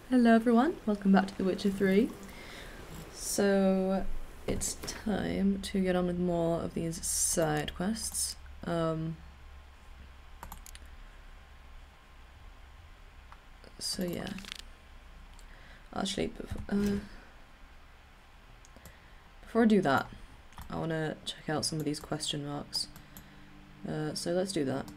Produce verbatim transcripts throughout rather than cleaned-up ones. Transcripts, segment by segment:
Hello everyone, welcome back to The Witcher three. So it's time to get on with more of these side quests. Um, so yeah, actually uh, before I do that, I want to check out some of these question marks. Uh, so let's do that.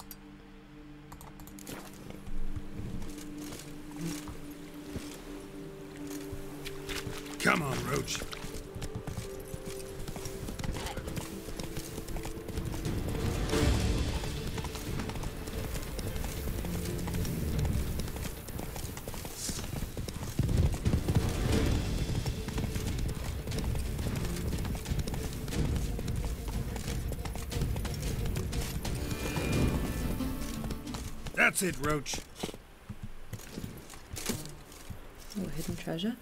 Come on, Roach. That's it, Roach. Oh, hidden treasure.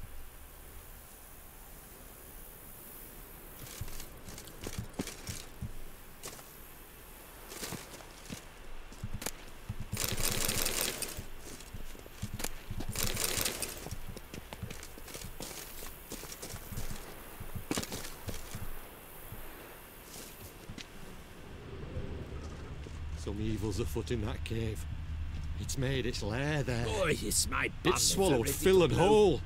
Some evil's afoot in that cave. It's made its lair there. Oh, it's my It's swallowed fill and whole.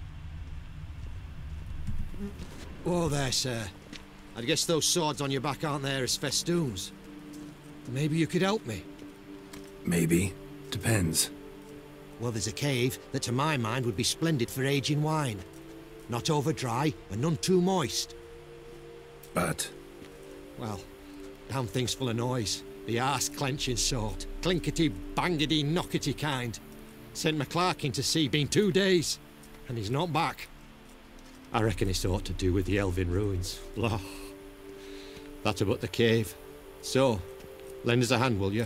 Oh, there, sir. I guess those swords on your back aren't there as festoons. Maybe you could help me. Maybe. Depends. Well, there's a cave that to my mind would be splendid for aging wine. Not over dry and none too moist. But? Well, damn thing's full of noise. The arse-clenching sort. Clinkety, bangety, knockety kind. Sent McClarkin to sea been two days, and he's not back. I reckon it's aught to do with the elven ruins. Blah. That about the cave. So, lend us a hand, will you?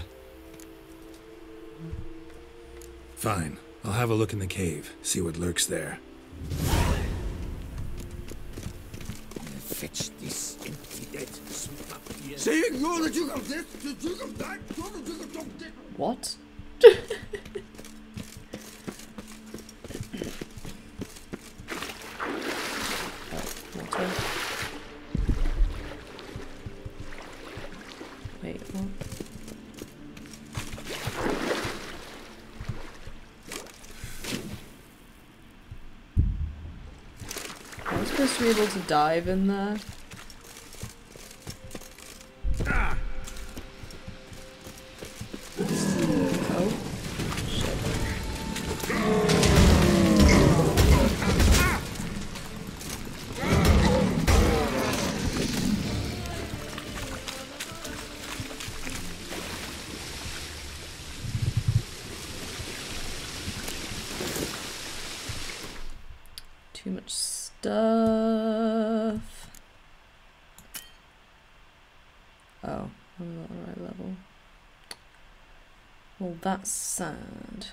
Fine. I'll have a look in the cave, see what lurks there. Fetch this empty dead. What? Water. Wait, what? Am I supposed to be able to dive in there? Ah! Oh, shit. Too much stuff. Oh, I'm not on the right level. Well, that's sad.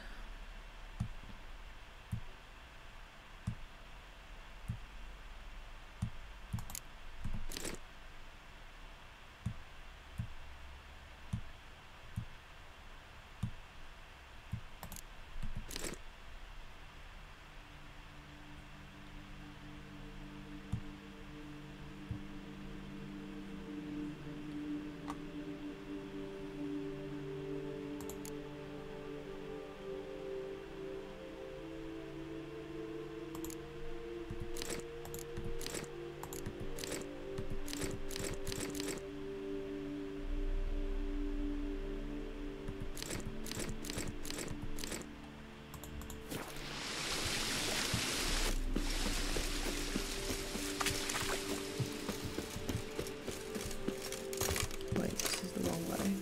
Wait, this is the wrong way.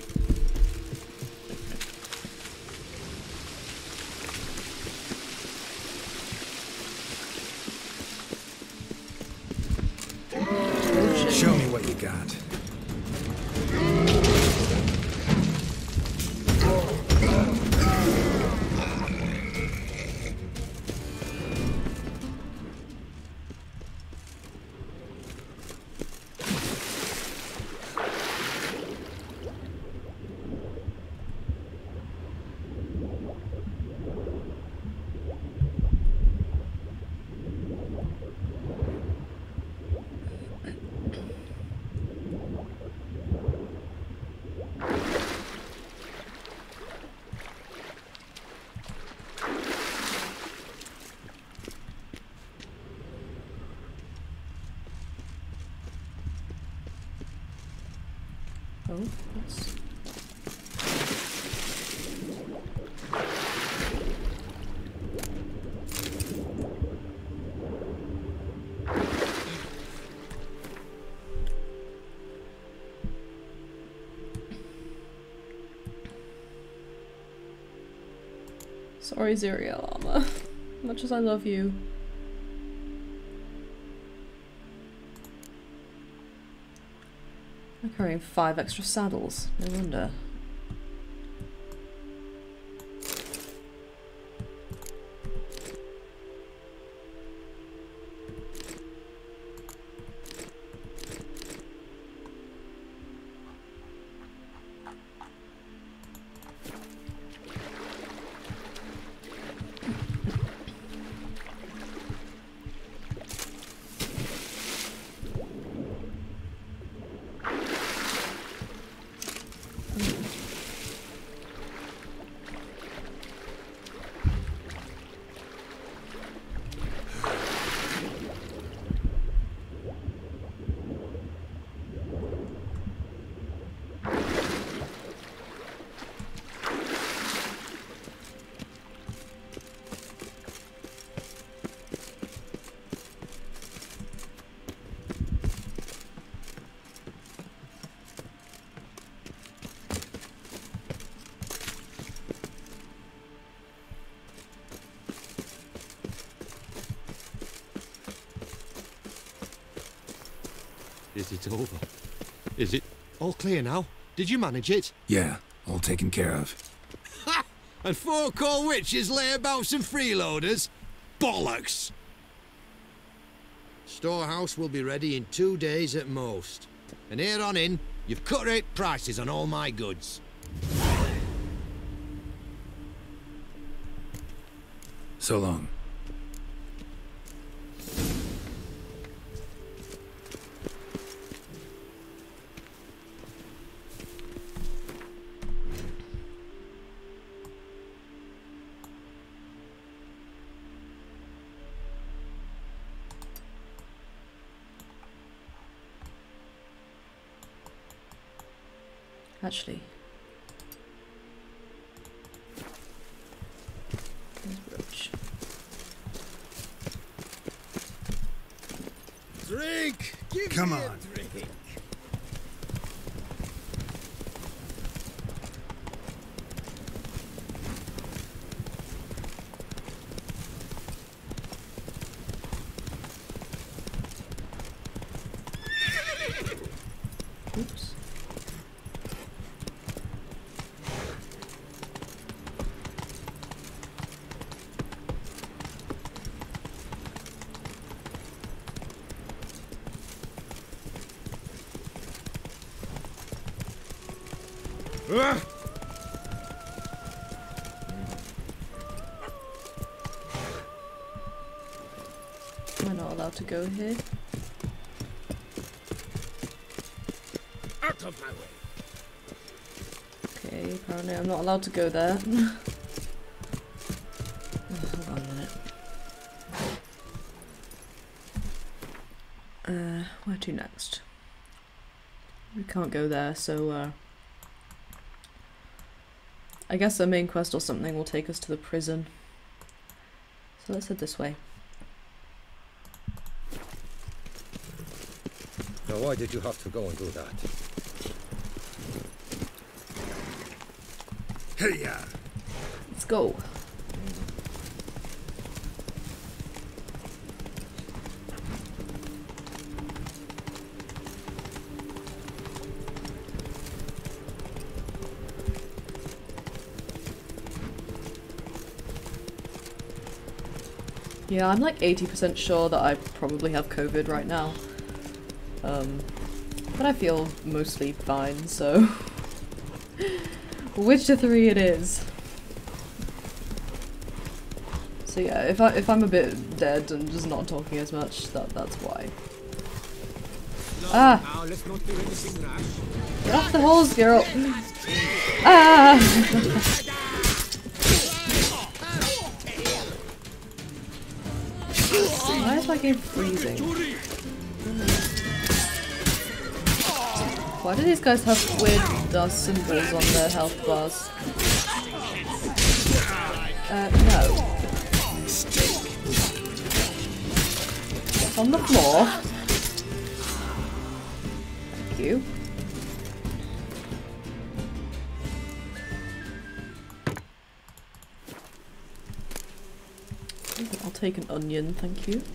Show me what you got. Oh, that's... Sorry, Zuriel armor. Much as I love you. I'm carrying five extra saddles. No wonder. Is it over? Is it all clear now? Did you manage it? Yeah, all taken care of. Ha! And four cold witches layabouts and freeloaders? Bollocks! Storehouse will be ready in two days at most. And here on in, you've cut rate prices on all my goods. So long. Actually. There's brooch. Drink! Give Come me on. a drink. Oops. Ah! Am I not allowed to go here? Out of my way. Okay, apparently I'm not allowed to go there. Oh, hold on a minute. Uh, where to next? We can't go there, so uh, I guess a main quest or something will take us to the prison. So let's head this way. Now why did you have to go and do that? Hey, yeah. Let's go. Yeah, I'm like eighty percent sure that I probably have COVID right now. Um, but I feel mostly fine, so... Witcher three it is. So yeah, if, I, if I'm a bit dead and just not talking as much, that that's why. Ah! Now let's not do anything rash. Get off the horse, girl! Ah! Why is my game freezing? Why do these guys have weird uh, symbols on their health bars? Uh, no. On the floor. Thank you. I'll take an onion, thank you.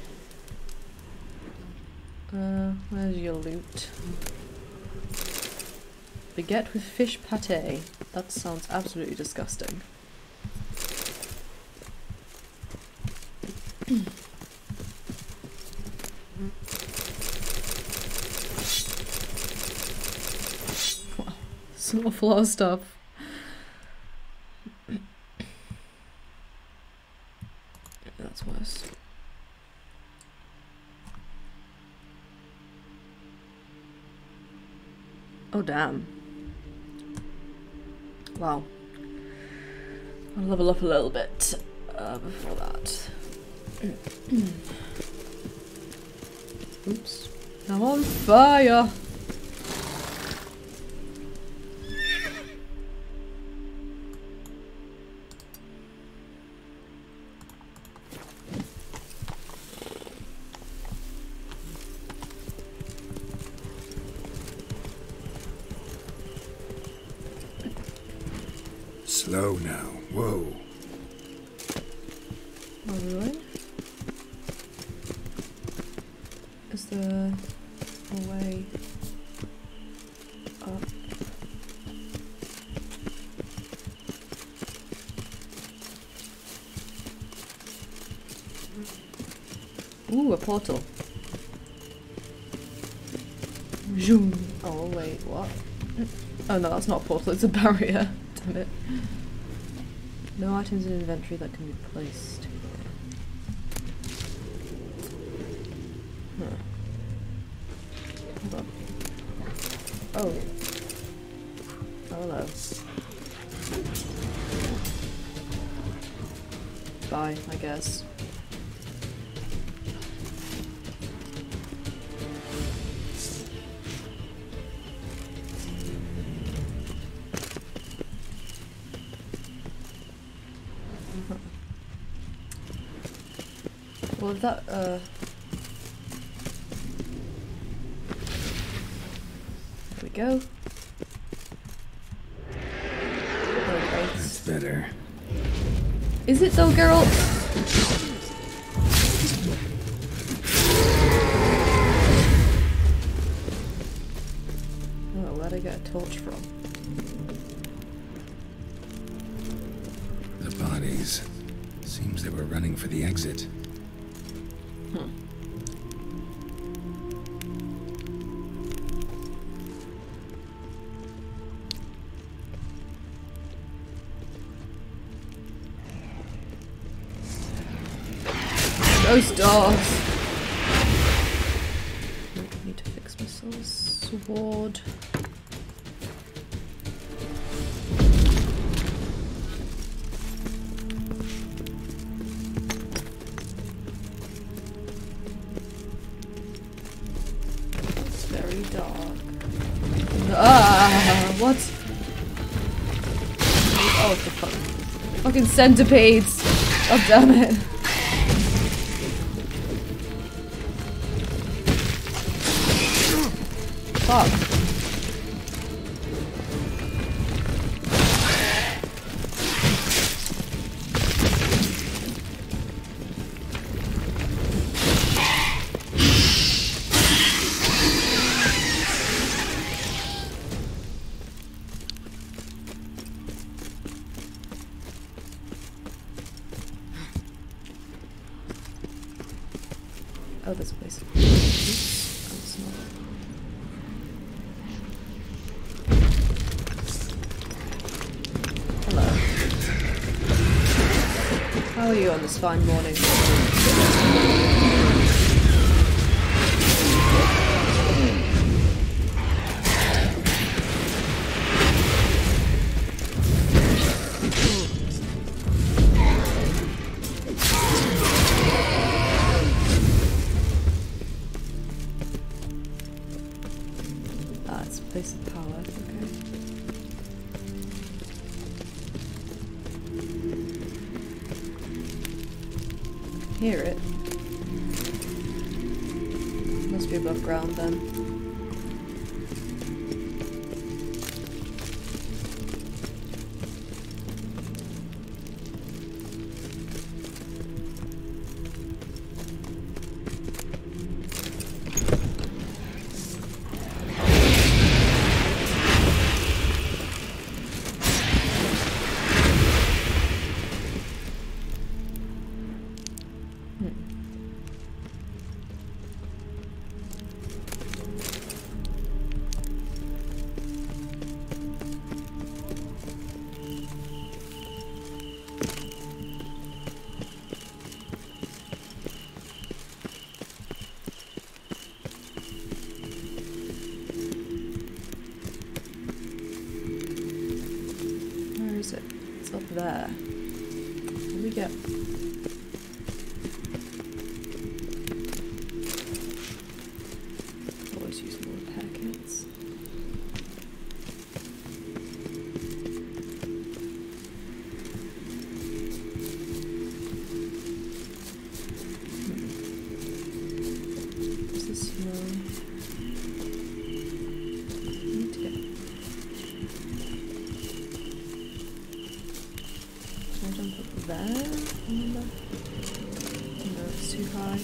Uh, where's your loot? Baguette with fish pâté. That sounds absolutely disgusting. Wow, some awful lot of stuff. That's worse. Oh damn. Wow. I'll level up a little bit uh, before that. Oops. I'm on fire! Slow now. Whoa. Oh, really? Is there a way up? Ooh, a portal. Zoom. Oh wait, what? Oh no, that's not a portal, it's a barrier. Damn it. No items in inventory that can be placed. Huh. Hold on. Oh. Oh, hello. Bye, I guess. Well, that, uh... there we go. Oh, That's better. is it though, Geralt? Oh, where'd I get a torch from? The bodies. Seems they were running for the exit. Hmm. Those dogs! I need to fix myself a sword. Very dark. Ah, what? Oh, for fuck. Fucking centipedes! Oh, damn it. Fuck. Oh, there's a place. Oops. Oh, it's not. Hello. How are you on this fine morning? That's hear it. Must be above ground then. It's up there. What do we get? Always use more repair kits. Hmm. What's this smell? Need to get. Can I jump up there? Remember? No, it's too high.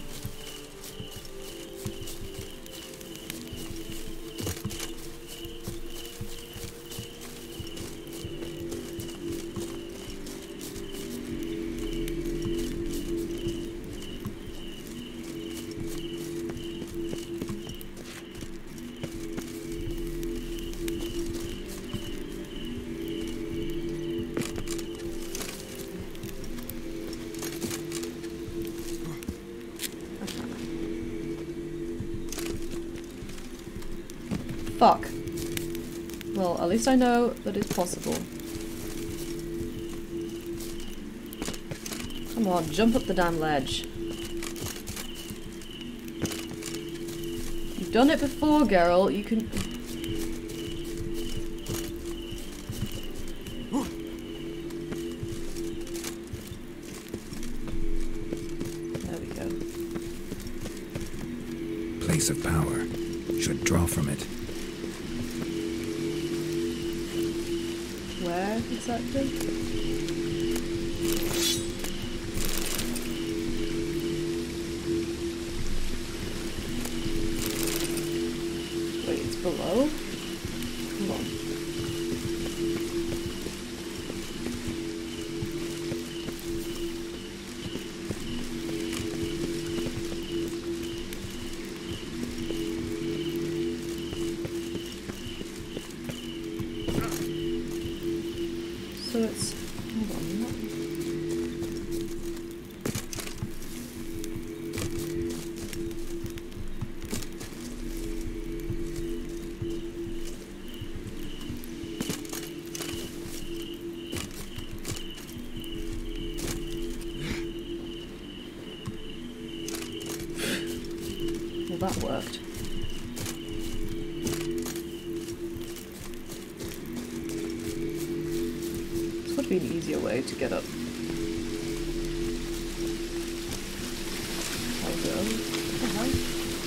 Fuck. Well, at least I know that it's possible. Come on, jump up the damn ledge. You've done it before, Geralt. You can... There we go. Place of power. Should draw from it. Where exactly? Wait, it's below? Hold on. So it's... hold on, not... Well, that worked. Be an easier way to get up. I'll go. What the hell?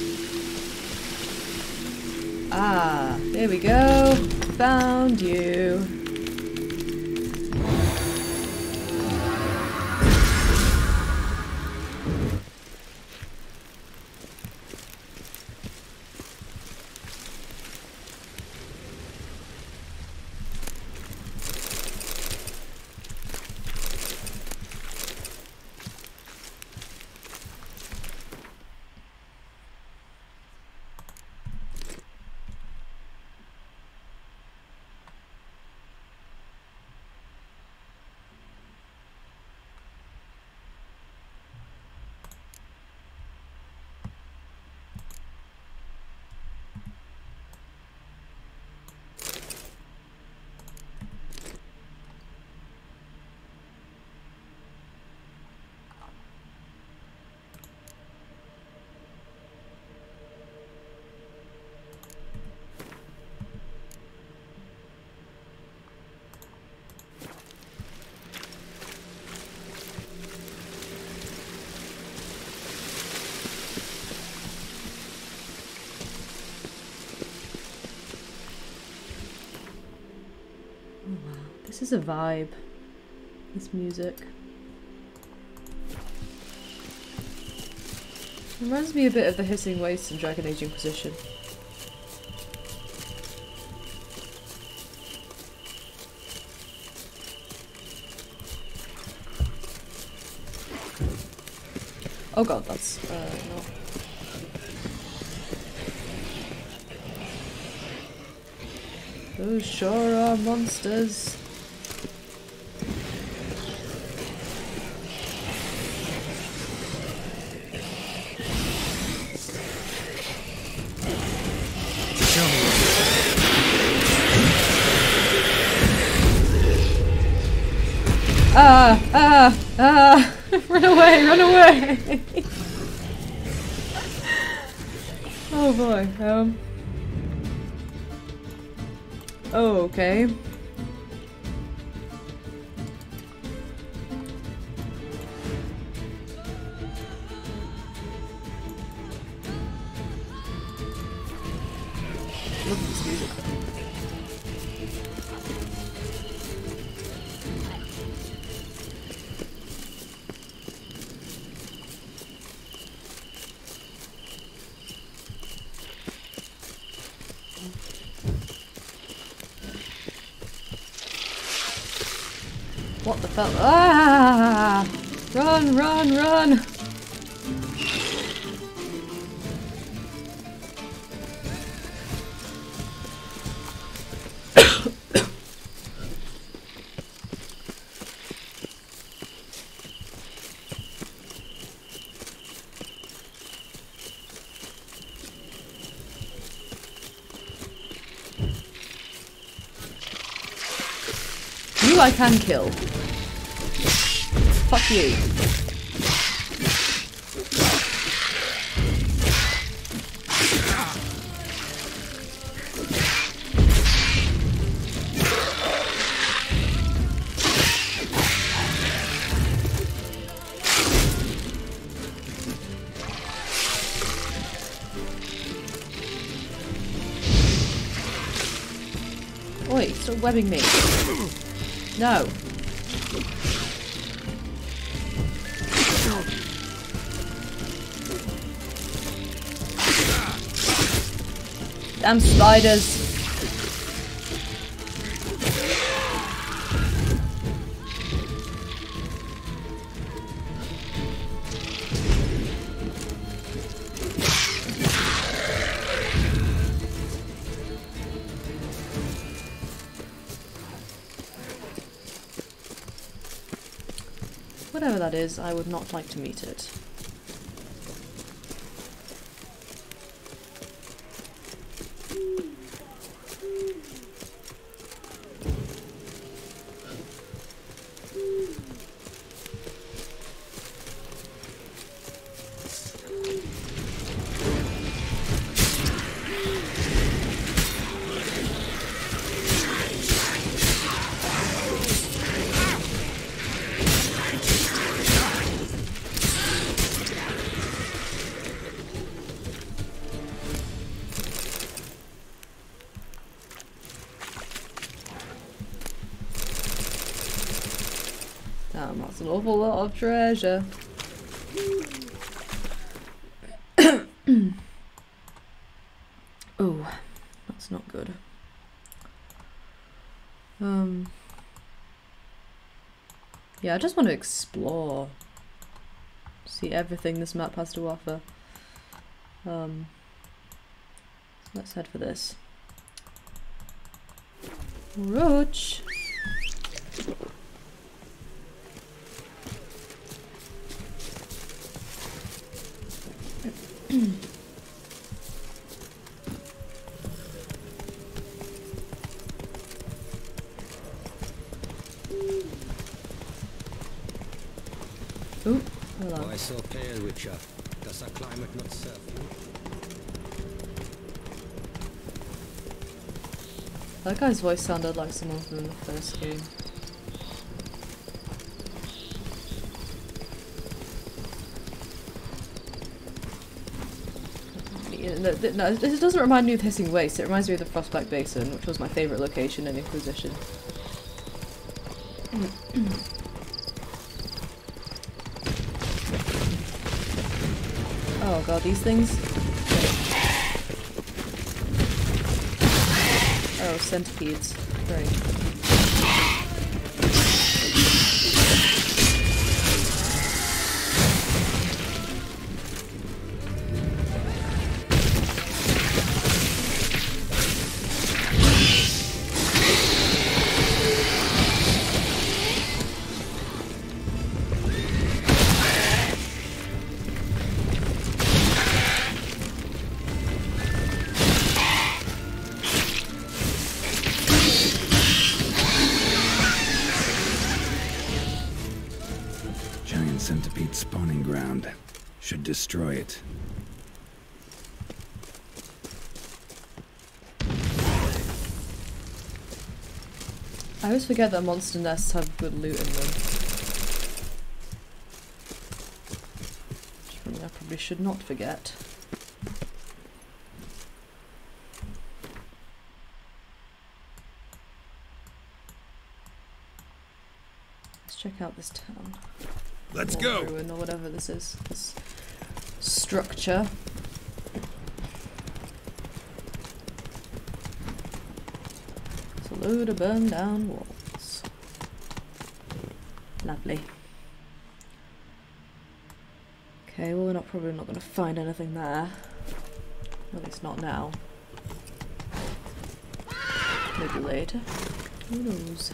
Ah, there we go. Found you. This is a vibe. This music. Reminds me a bit of the Hissing Wastes in Dragon Age Inquisition. Oh god, that's uh, not. Those sure are monsters. Ah! Ah! Ah! Run away! Run away! Oh boy. Um. Oh, okay. Look at this music. What the fuck? Ah! Run, run, run! You I can kill. Fuck you. Oi, stop webbing me. No. Damn spiders. Whatever that is, I would not like to meet it. Damn, that's an awful lot of treasure. Oh, that's not good. Um, yeah, I just want to explore, see everything this map has to offer. Um, so let's head for this. Roach. Ooh, hello. Why so pale, Witcher? Does the climate not serve you? That guy's voice sounded like someone from the first game. No, no, this doesn't remind me of Hissing Waste, it reminds me of the Frostback Basin, which was my favourite location in Inquisition. Oh god, these things. Oh, centipedes. Great. Centipede spawning ground. Should destroy it. I always forget that monster nests have good loot in them. Which is something I probably should not forget. Let's check out this town. Let's or go! ruin or whatever this is. This structure. It's a load of burned down walls. Lovely. Okay, well we're not probably not going to find anything there. At least not now. Maybe later. Who knows?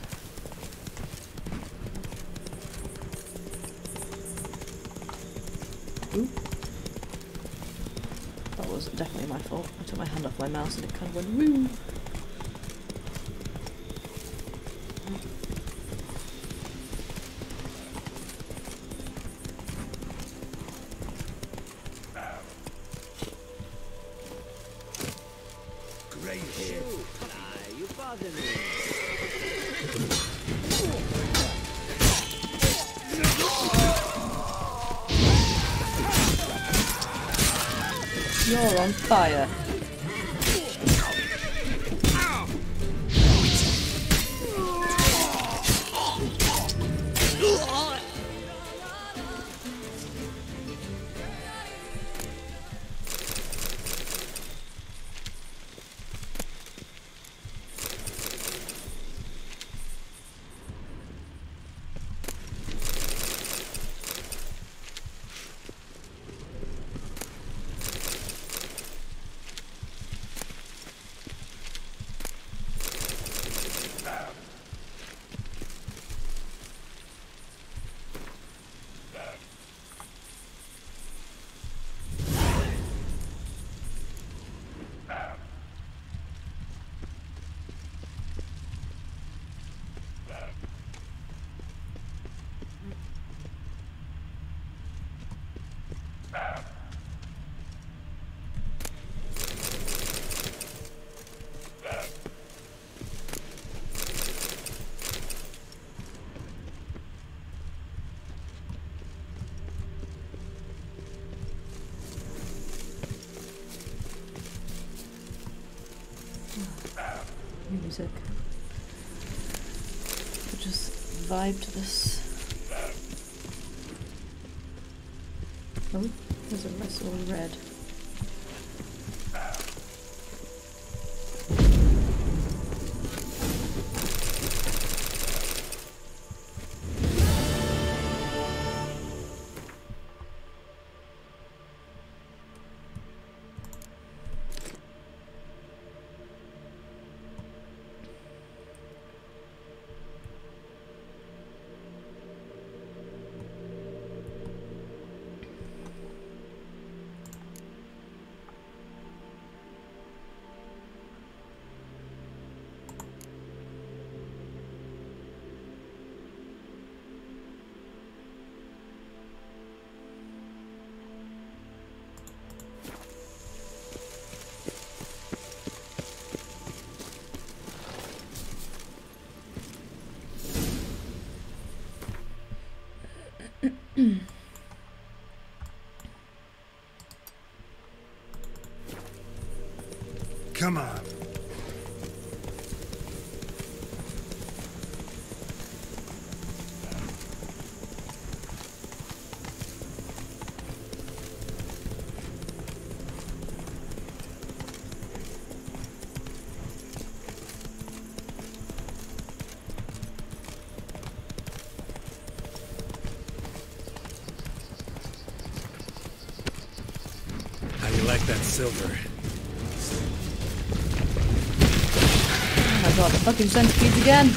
Ooh. That was definitely my fault. I took my hand off my mouse and it kind of went woo. Great hit. You bother me. You're on fire. Music. We'll just vibe to this. Oh, there's a wrestle in red. Come on. like that silver. Oh my god, the fucking centipedes again!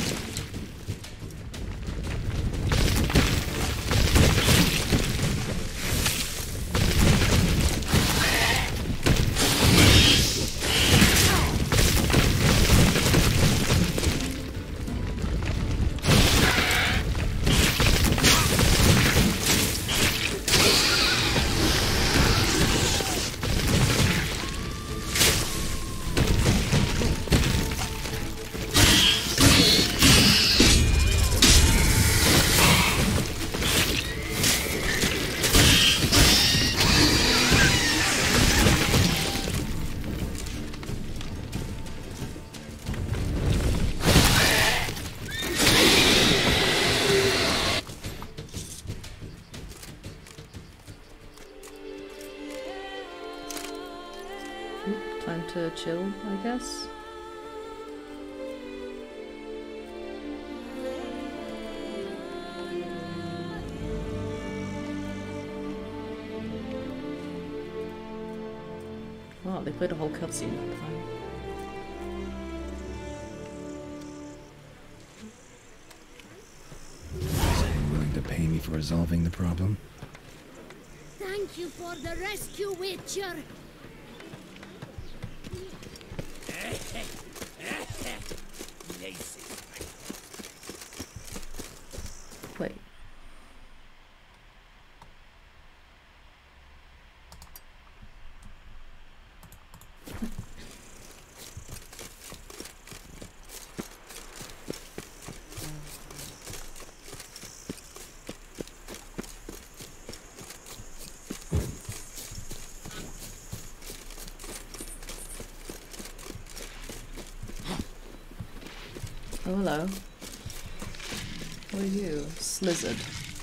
Time to chill, I guess. Wow, they played a whole cutscene that time. Willing to pay me for resolving the problem? Thank you for the rescue, Witcher. Wait. Oh, hello. What are you? Slizzard.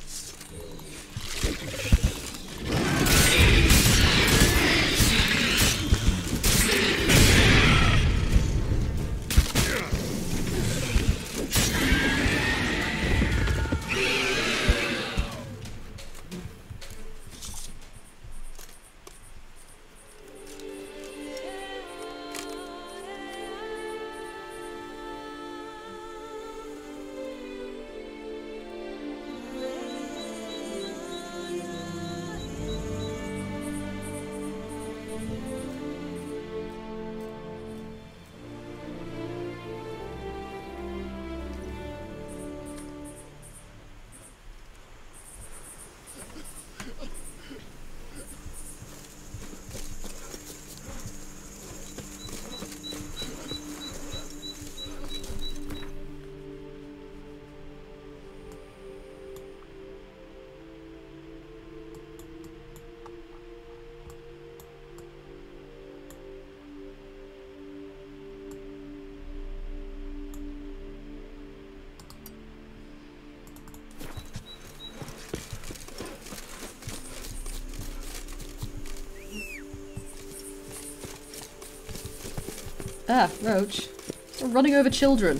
Ah, Roach. You're running over children.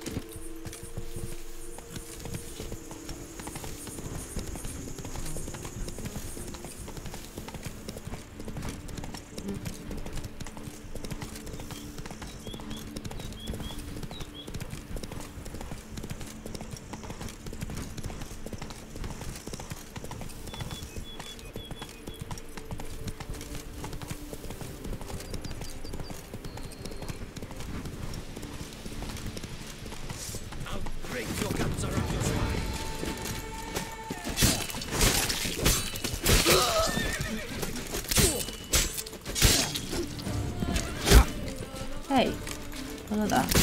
Hey, none of that.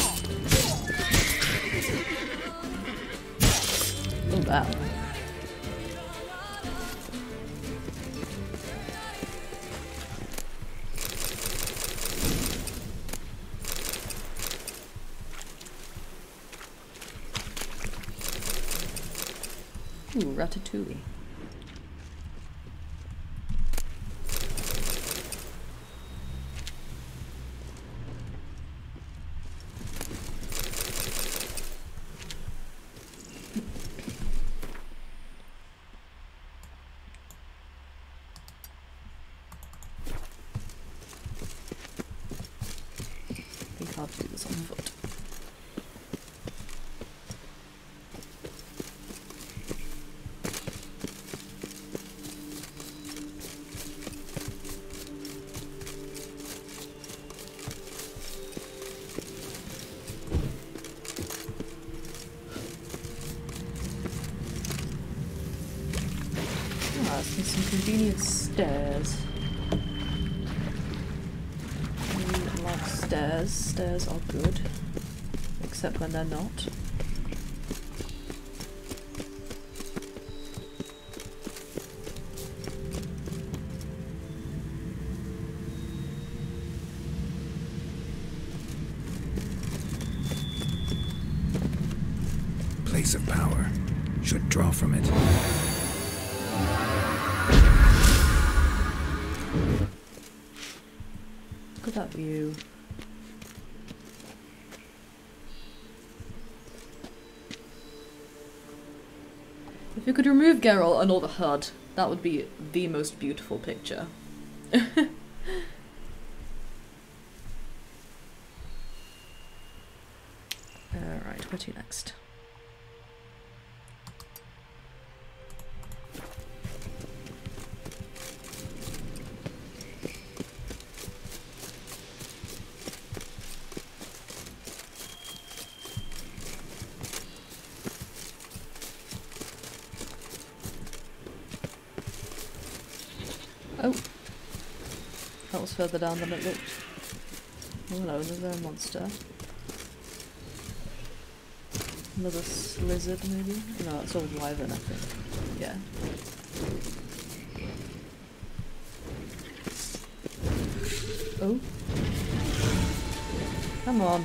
Oh wow. Ooh, ratatouille. have to do this on foot. Ah, there's some convenient stairs. I like stairs. Stairs are good. Except when they're not. Place of power. Should draw from it. Look at that view. If you could remove Geralt and all the H U D, that would be the most beautiful picture. Alright, where to next? Oh, that was further down than it looked. Oh, hello, is there a monster? Another lizard, maybe? No, it's all wyvern, I think. Yeah. Oh. Come on.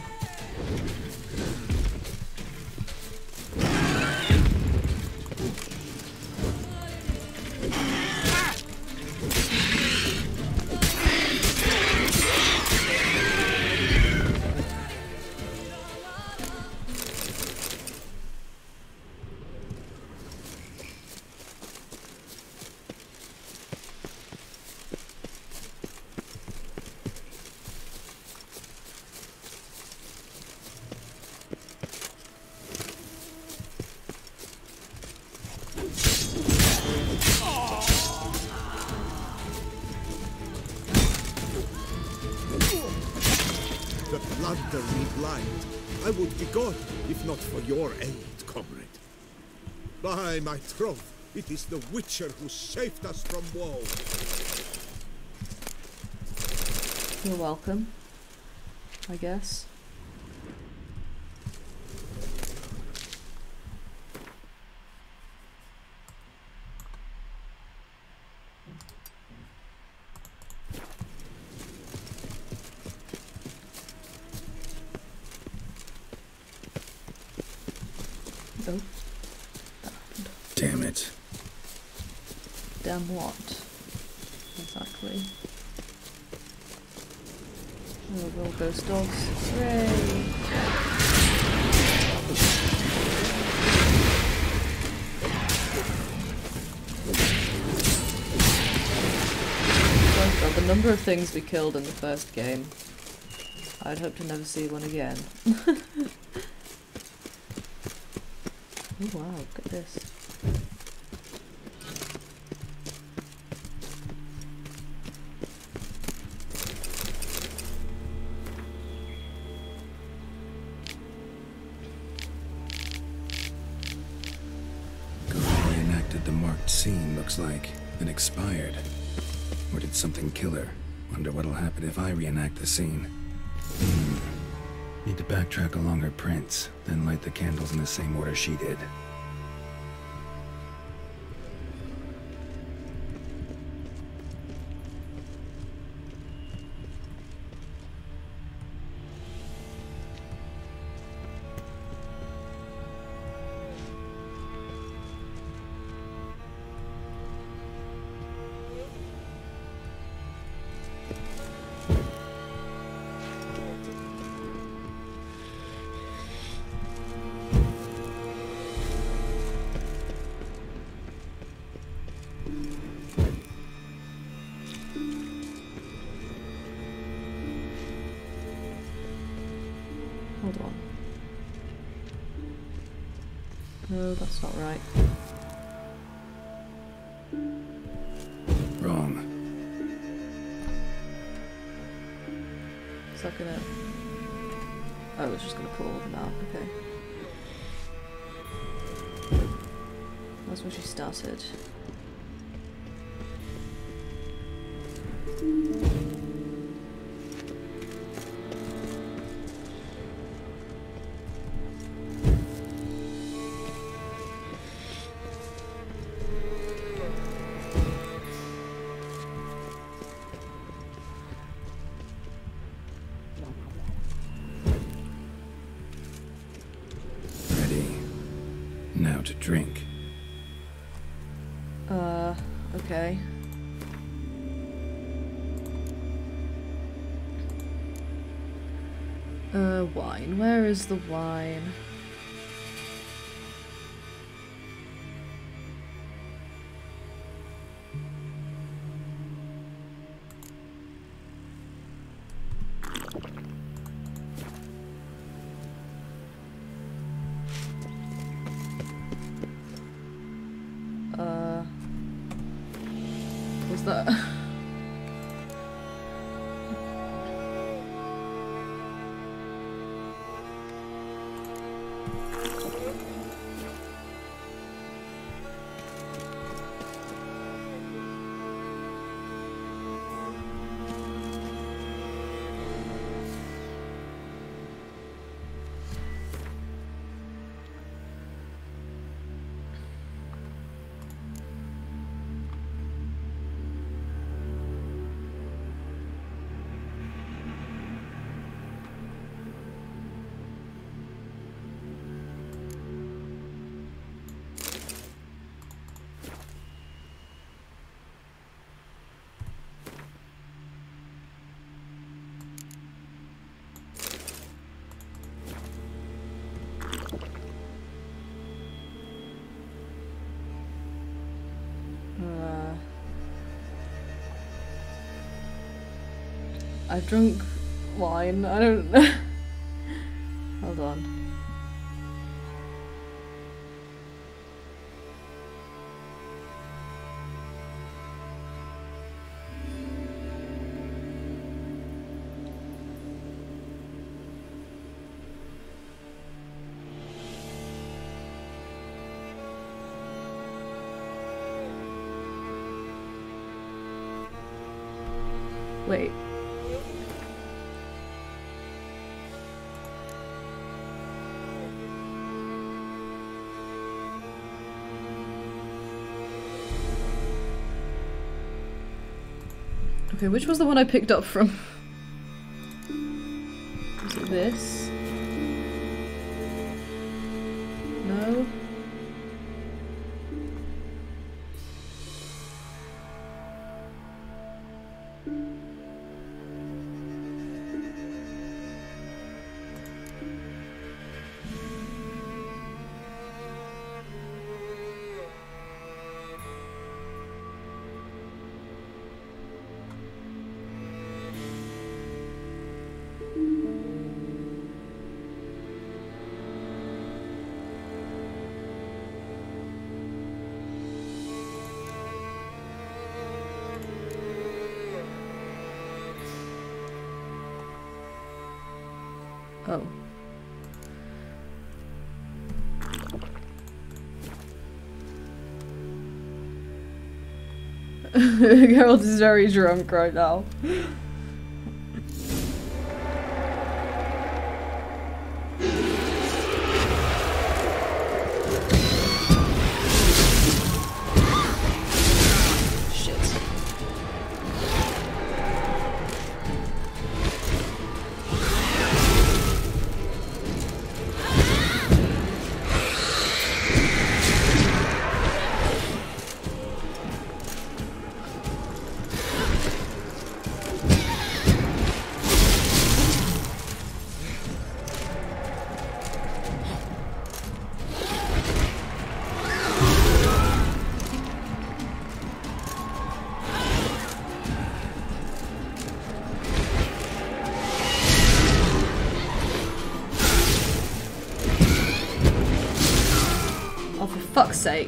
Plunder me blind, I would be gone, if not for your aid, comrade. By my troth, it is the Witcher who saved us from woe. You're welcome, I guess. Oh. Damn it. Damn what? Exactly. Oh, we're all ghost dogs. Hooray! Oh god, the number of things we killed in the first game. I'd hope to never see one again. Oh wow, look at this. Girl reenacted the marked scene, looks like, and expired. Or did something kill her? Wonder what'll happen if I reenact the scene. Hmm. Need to backtrack along her prints, then light the candles in the same order she did. hold on. No, that's not right. Wrong. Is that gonna... Oh, it's just gonna pull all of them out, okay. That's where she started. Now to drink. Uh, okay. Uh, wine. Where is the wine? Uh, was that? I've drunk wine. I don't know. Hold on. Wait. Okay, which was the one I picked up from? Was it this? No? Oh. Geralt is very drunk right now. fuck's sake.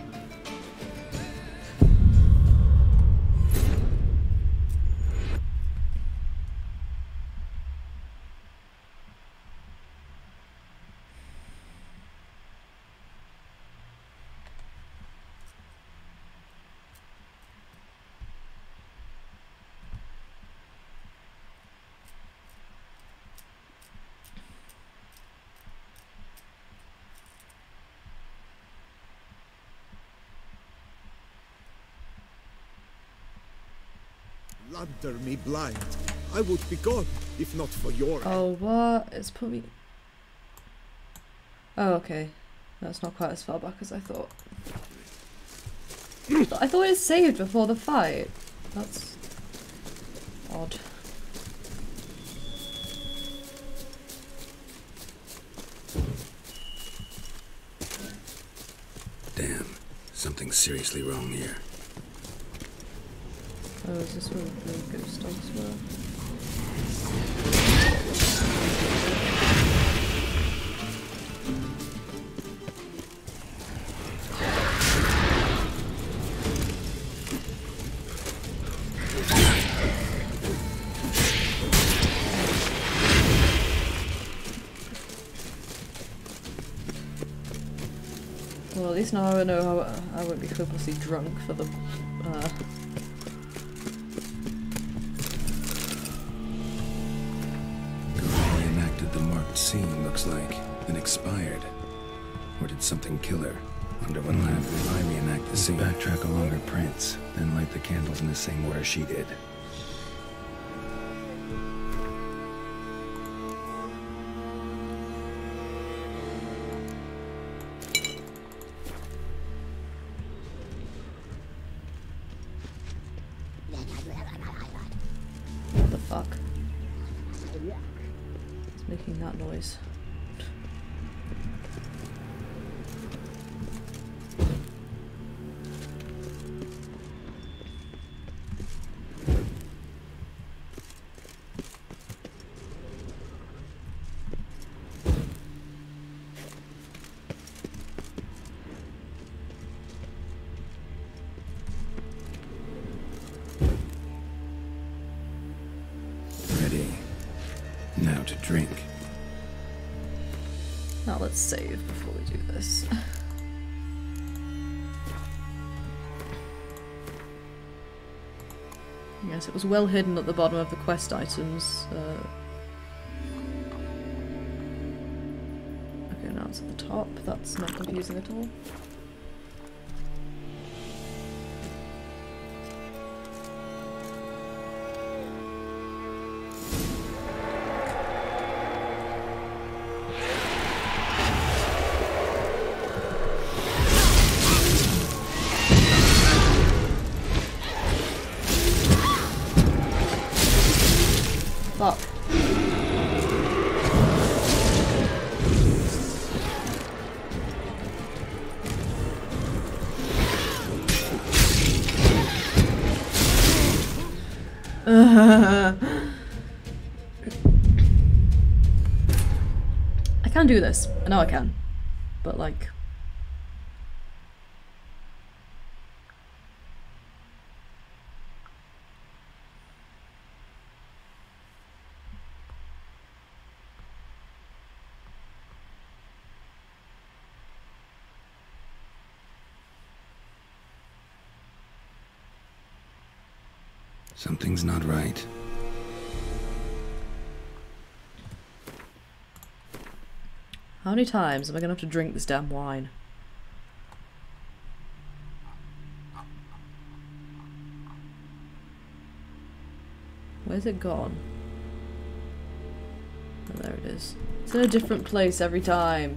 Lander me blind. I would be gone if not for your Oh, what? It's put me... Oh, okay. That's not quite as far back as I thought. I thought it saved before the fight. That's... odd. Damn. Something's seriously wrong here. Oh, is this where the ghost dogs were? Well, at least now I know how I won't be hopelessly drunk for the uh, The marked scene looks like an expired. Or did something kill her? Wonder what'll happen if I reenact the scene. Backtrack along her prints, then light the candles in the same order she did. what the fuck? It's making that noise. Now to drink. Now let's save before we do this. Yes, it was well hidden at the bottom of the quest items. Uh, okay, now it's at the top. That's not confusing at all. Fuck. I can do this. I know I can. But like... Something's not right. How many times am I gonna have to drink this damn wine? Where's it gone? Oh, there it is. It's in a different place every time.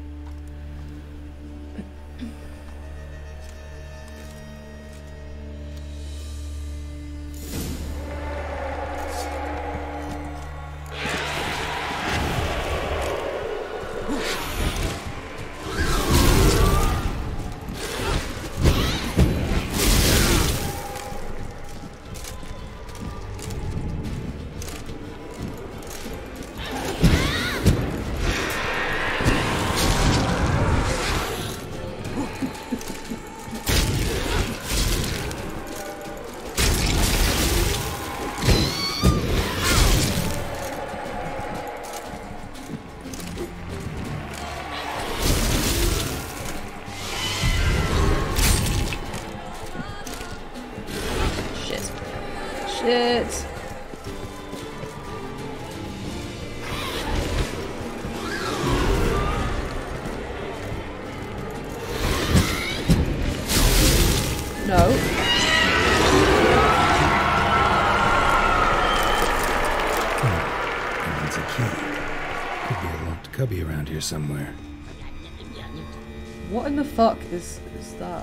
Shit. No. Hmm. It's a key. Could be a locked cubby around here somewhere. What in the fuck is is that?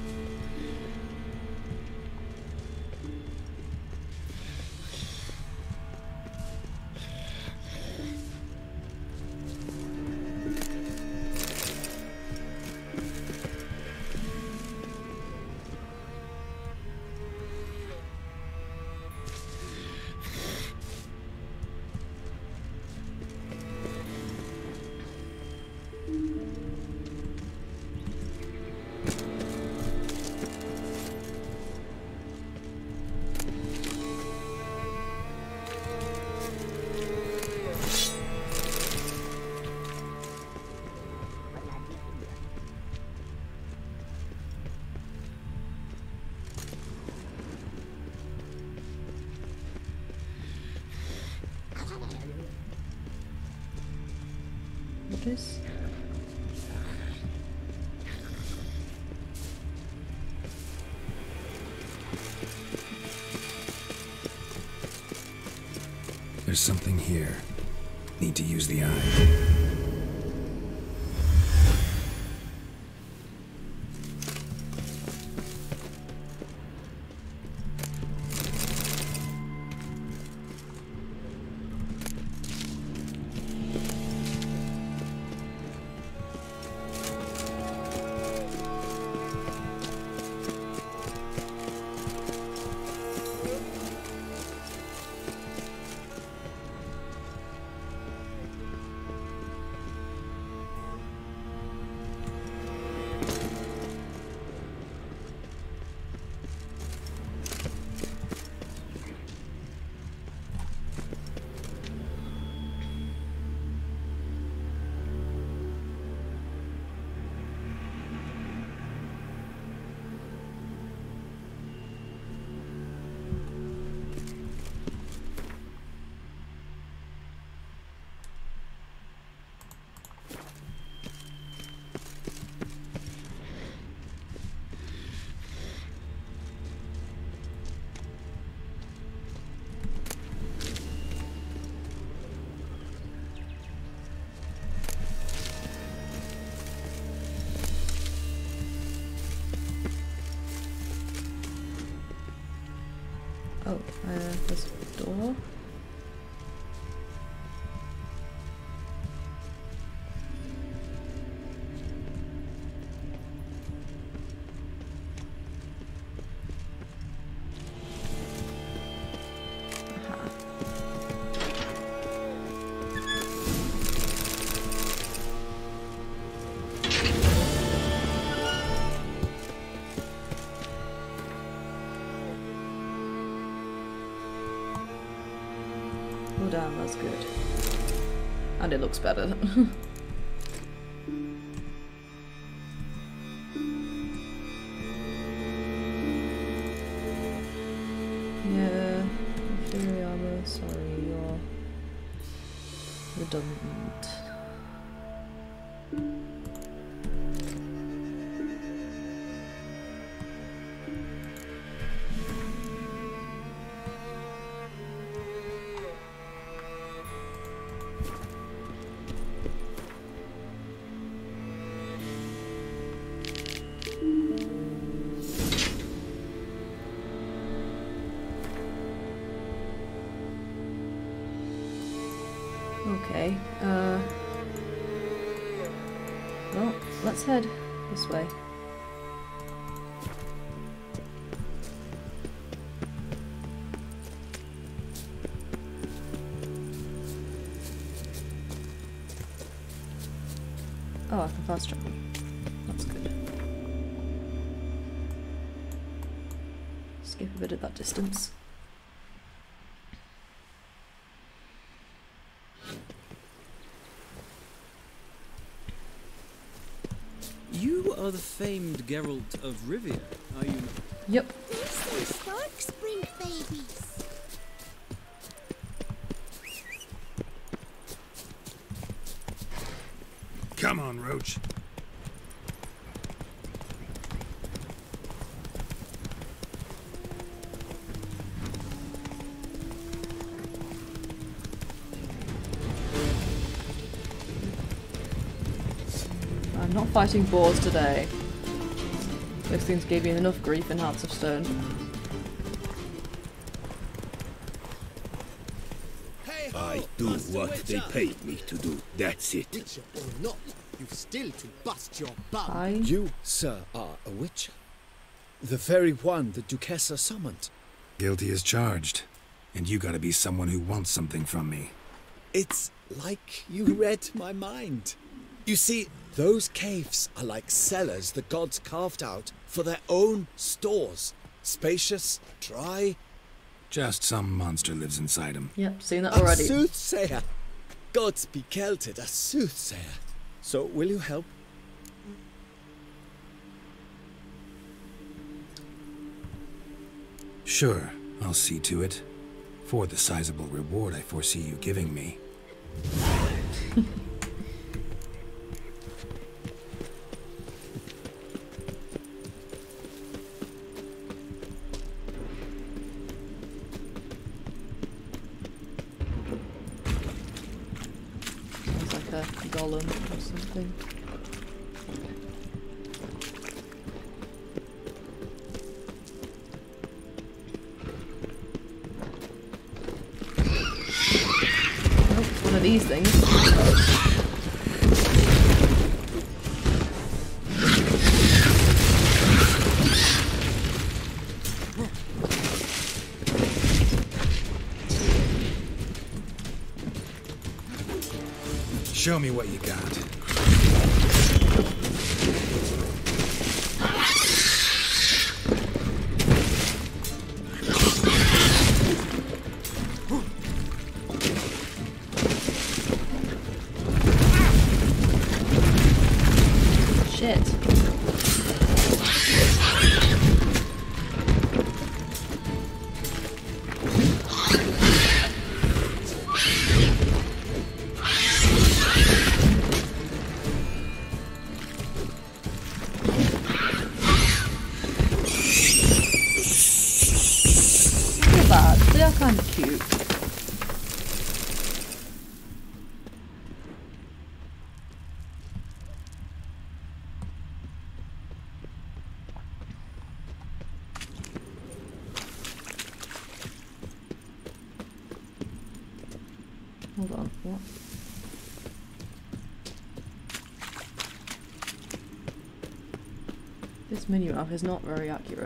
What is? There's something here. Need to use the eye. Oh, uh, there's a door. Oh damn, that's good. And it looks better. Yeah, inferior armor, sorry, you're redundant. Okay, uh... well, let's head this way. Oh, I can fast travel. That's good. Skip a bit of that distance. You are the famed Geralt of Rivia, are you not? Yep. These are Stark Spring babies. on, Roach. I'm not fighting boars today. Those things gave me enough grief in Hearts of Stone. I do what they paid me to do. That's it. Witcher or not, you've still to bust your bum. I... You, sir, are a witcher. The very one the Duchessa summoned. Guilty as charged. And you gotta be someone who wants something from me. It's like you read my mind. You see, those caves are like cellars the gods carved out for their own stores. Spacious, dry. Just some monster lives inside him. Yep, seen that A already. soothsayer. Gods be kelted, a soothsayer. So, will you help? Sure, I'll see to it. For the sizable reward I foresee you giving me. Sounds like a golem or something. Oh, one of these things. Show me what you got. Shit. Not bad. They are kind of cute. Hold on, what? This menu app is not very accurate.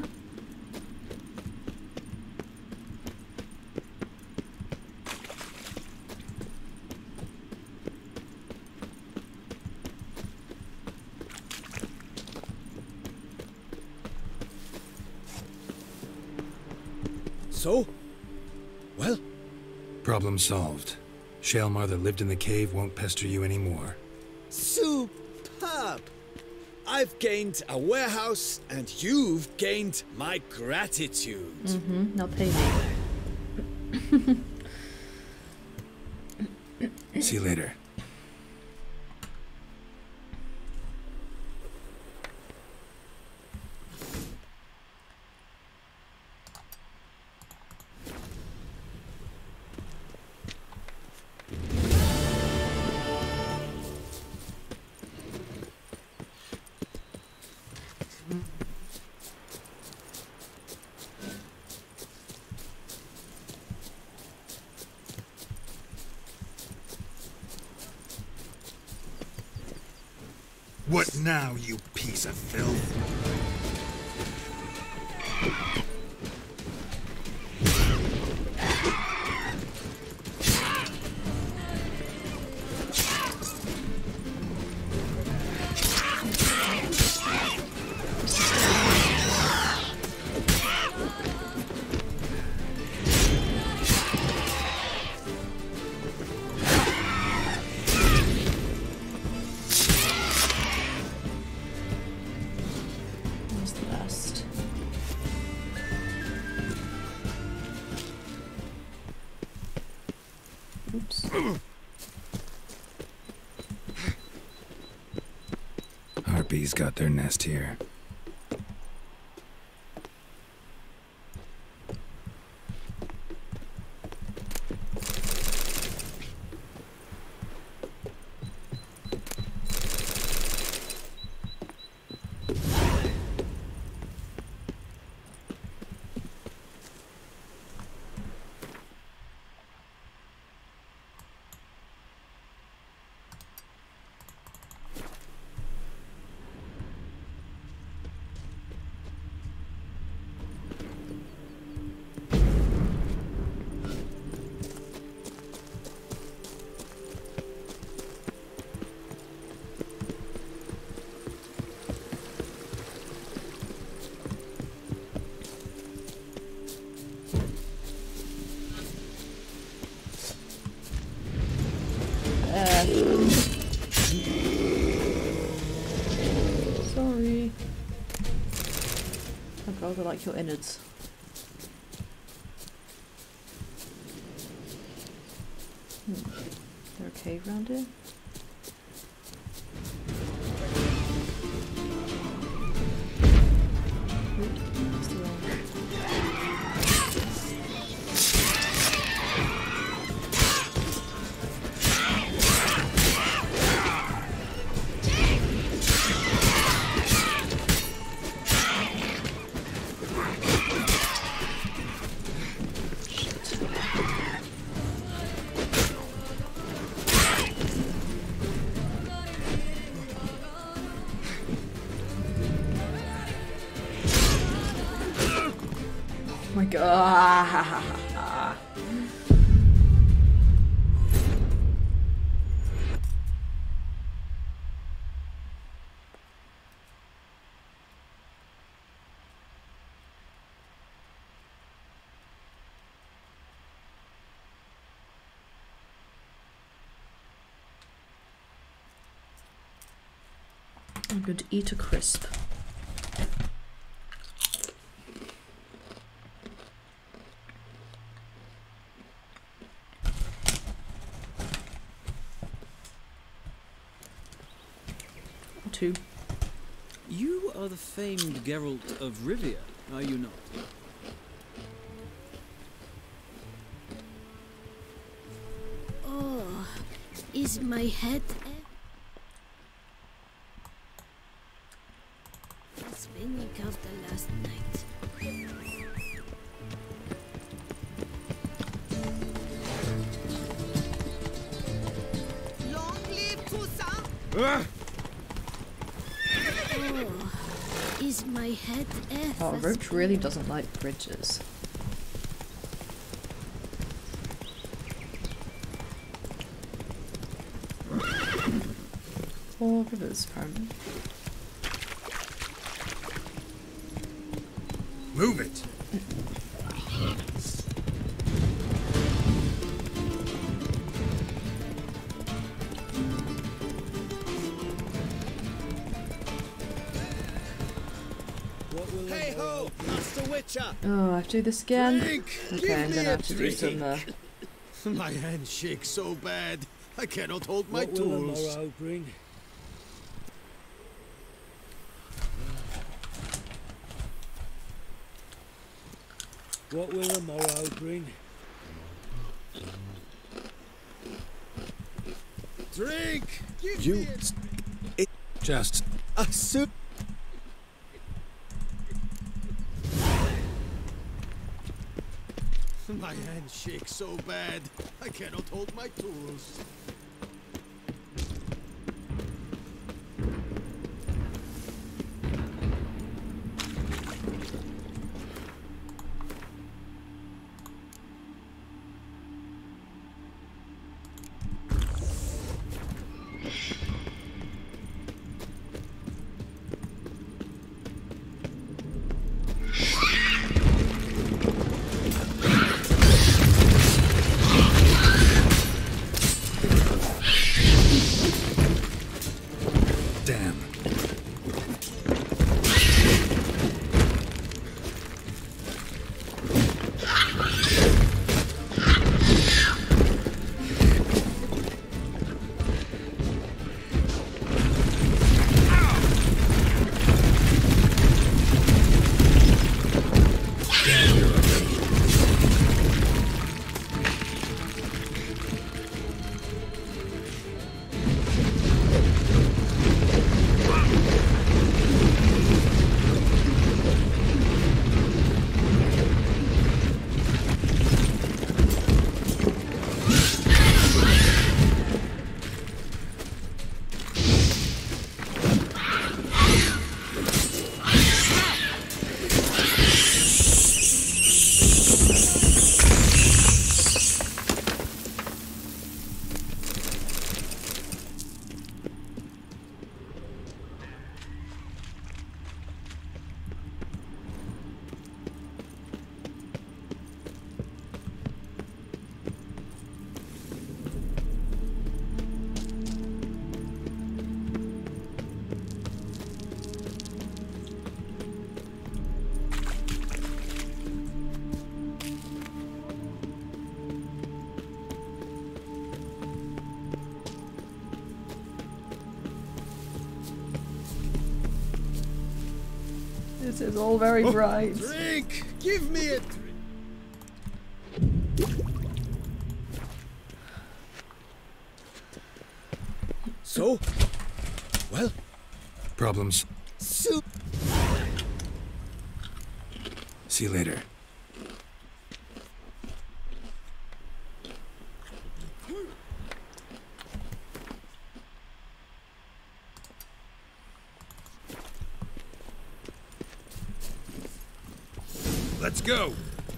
So? Well? Problem solved. Shalmar that lived in the cave won't pester you anymore. Superb! I've gained a warehouse, and you've gained my gratitude. Mm-hmm, now pay me. See you later. What now, you piece of filth? Where's the rest? Oops. bees got their nest here. Sorry. Oh god, I like your innards. Hmm. Is there a cave around here? Wait, that's the wrong one. Oh my god. I'm going to eat a crisp. Two. You are the famed Geralt of Rivia, are you not? Oh, is my head spinning after last night? Long live Toussaint! Oh, is my head ever Oh, Roach really doesn't like bridges. Or rivers, apparently. Move it! Hey ho, Master Witcher! Oh, I have to do this again? Drink! Okay, Give I'm me gonna a have to do some, uh, My hand shakes so bad, I cannot hold my What will the tools. morrow bring? What will the morrow bring? Drink! Give You... me a... It... Just A soup... My hand shakes so bad, I cannot hold my tools. is all very Oh, bright. Drink! Give me a drink! So? Well? Problems. So. See you later. Let's go!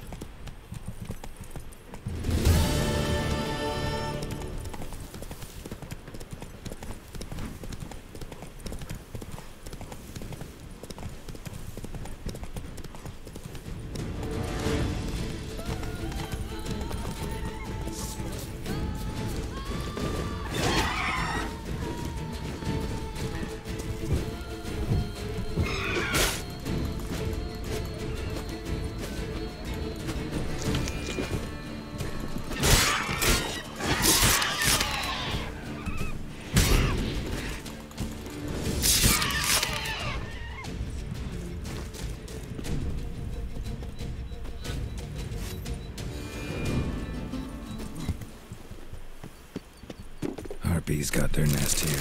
Harpies got their nest here.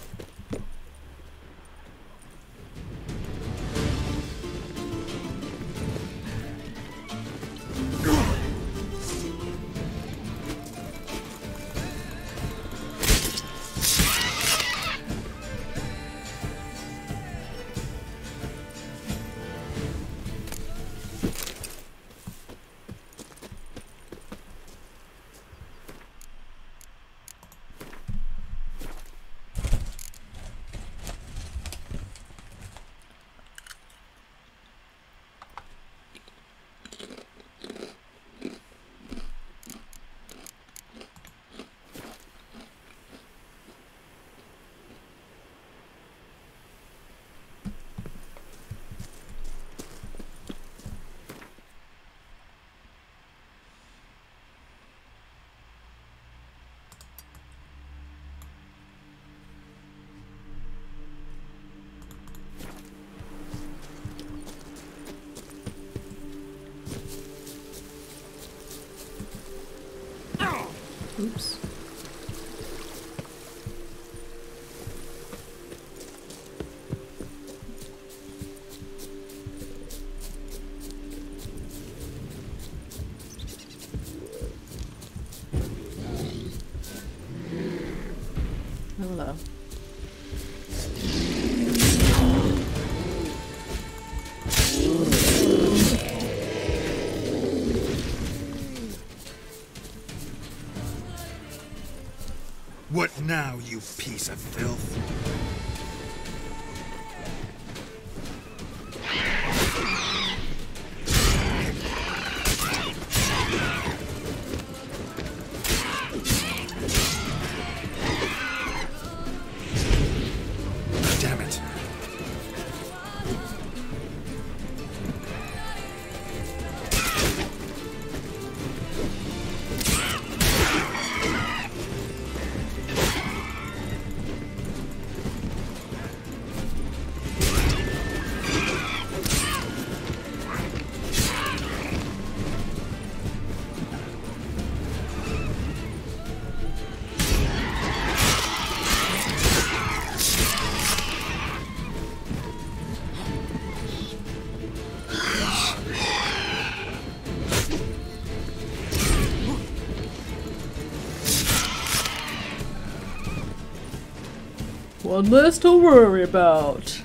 Oops. Hello. What now, you piece of filth? Damn it. One less to worry about.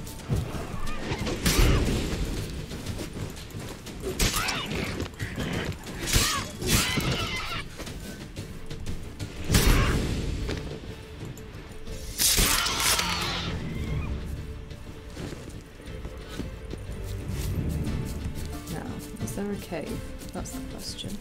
Now, is there a cave? That's the question.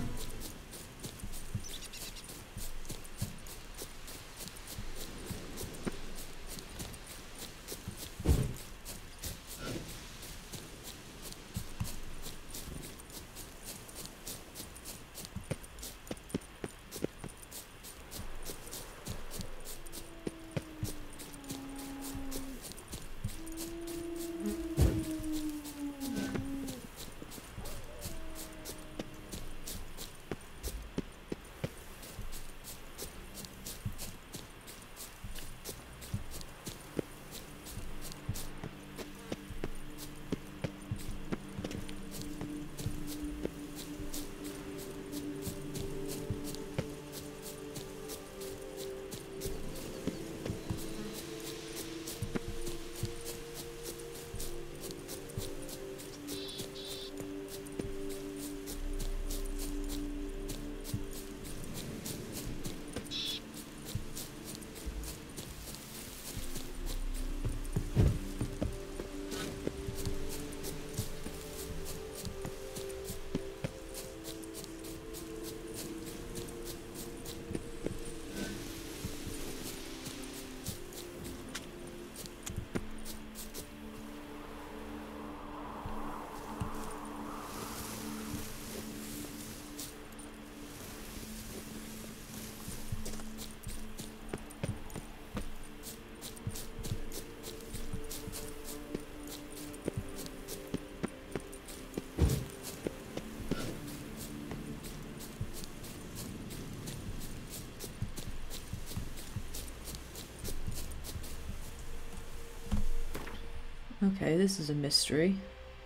Okay, this is a mystery.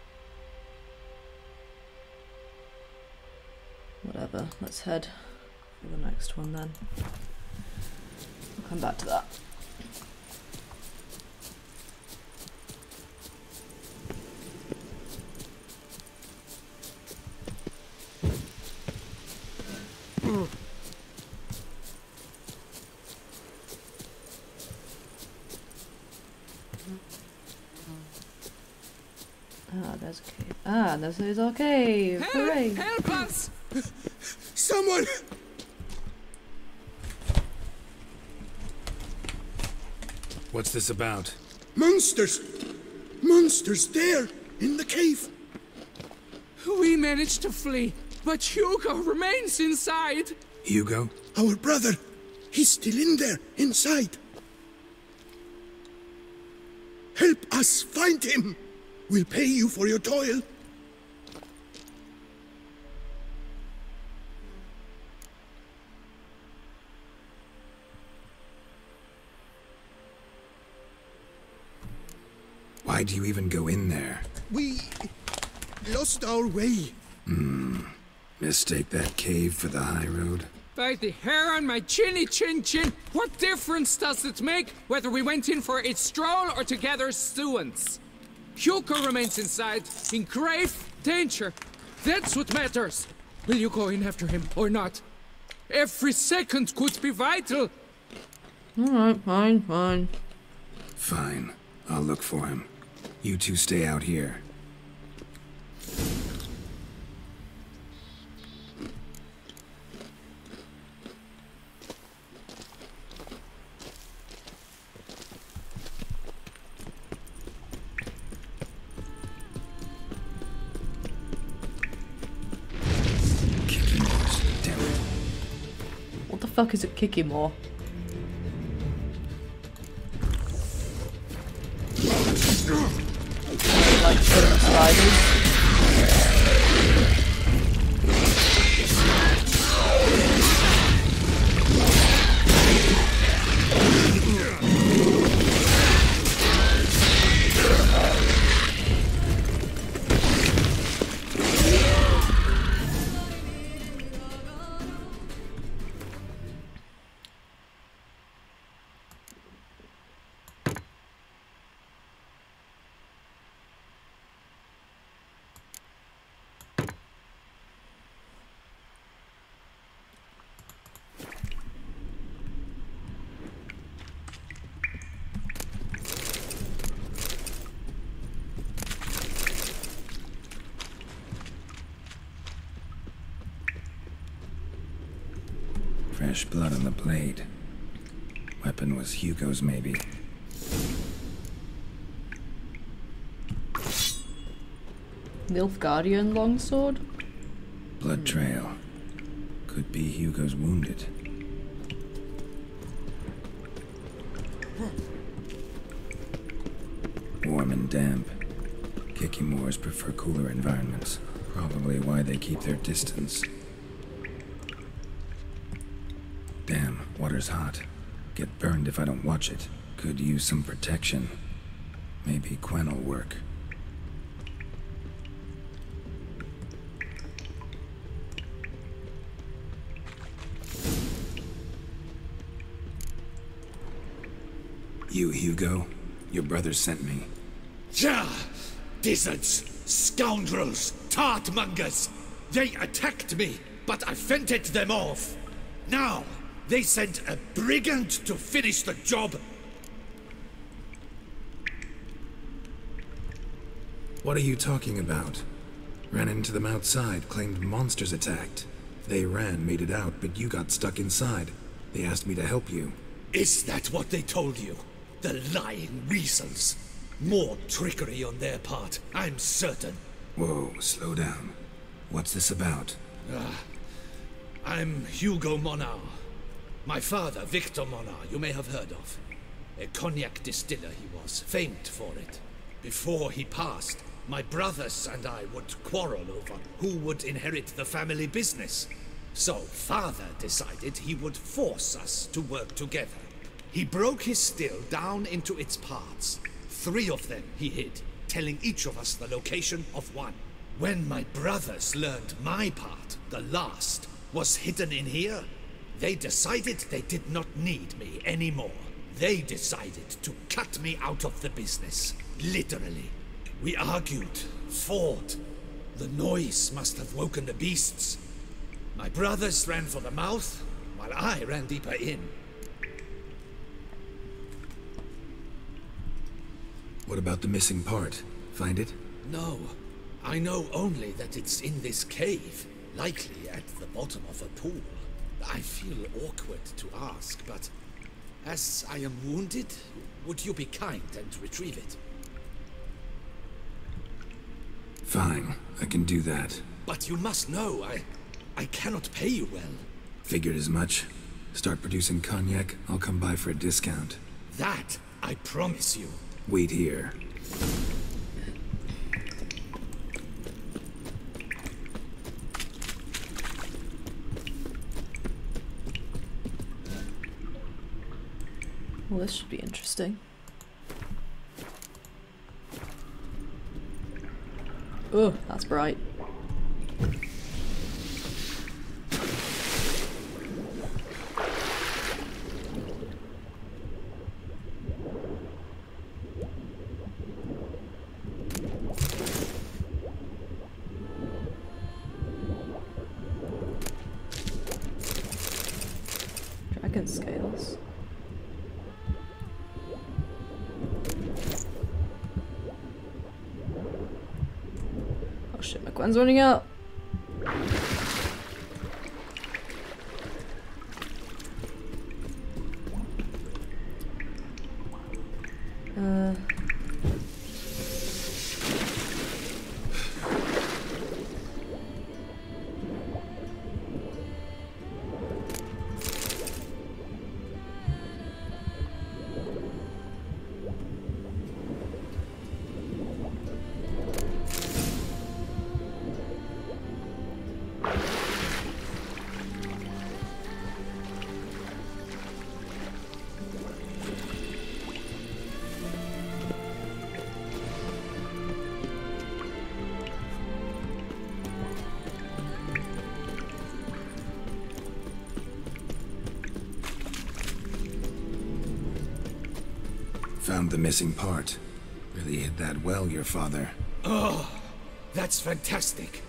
Whatever, let's head for the next one then. We'll come back to that. Ah, there's a cave. Ah, this is our cave! Help! Hooray! Help us! Someone! What's this about? Monsters! Monsters there! In the cave! We managed to flee, but Hugo remains inside! Hugo? Our brother! He's still in there, inside! Help us find him! We'll pay you for your toil. Why do you even go in there? We lost our way. Hmm. Mistake that cave for the high road? By the hair on my chinny chin chin, what difference does it make whether we went in for a stroll or to gather students? Hugo remains inside, in grave danger. That's what matters. Will you go in after him or not? Every second could be vital. Alright, fine, fine. Fine. I'll look for him. You two stay out here. What the fuck is a kicky more? Like certain spiders. Fresh blood on the blade. Weapon was Hugo's, maybe. Nilfgaardian longsword? Blood trail. Could be Hugo's wounded. Warm and damp. Kikimors prefer cooler environments. Probably why they keep their distance. Damn, water's hot. Get burned if I don't watch it. Could use some protection. Maybe Quen will work. You, Hugo? Your brother sent me. Ja! Dizzards! Scoundrels! Tartmongers! They attacked me, but I fended them off. Now, they sent a brigand to finish the job. What are you talking about? Ran into them outside, claimed monsters attacked. They ran, made it out, but you got stuck inside. They asked me to help you. Is that what they told you? The lying weasels. More trickery on their part, I'm certain. Whoa, slow down. What's this about? Ah, I'm Hugo Monar. My father, Victor Monar, you may have heard of. A cognac distiller he was, famed for it. Before he passed, my brothers and I would quarrel over who would inherit the family business. So father decided he would force us to work together. He broke his still down into its parts, Three of them he hid, telling each of us the location of one. When my brothers learned my part, the last, was hidden in here, they decided they did not need me anymore. They decided to cut me out of the business, literally. We argued, fought. The noise must have woken the beasts. My brothers ran for the mouth, while I ran deeper in. What about the missing part? Find it? No. I know only that it's in this cave, likely at the bottom of a pool. I feel awkward to ask, but as I am wounded, would you be kind and retrieve it? Fine, I can do that. But you must know, I... I cannot pay you well. Figured as much. Start producing cognac, I'll come by for a discount. That, I promise you. Wait here. Well, this should be interesting. Oh, that's bright. Dragon scales. Oh shit, my Gwen's running out. Uh... Found the missing part. Really hid that well, your father. Oh, that's fantastic.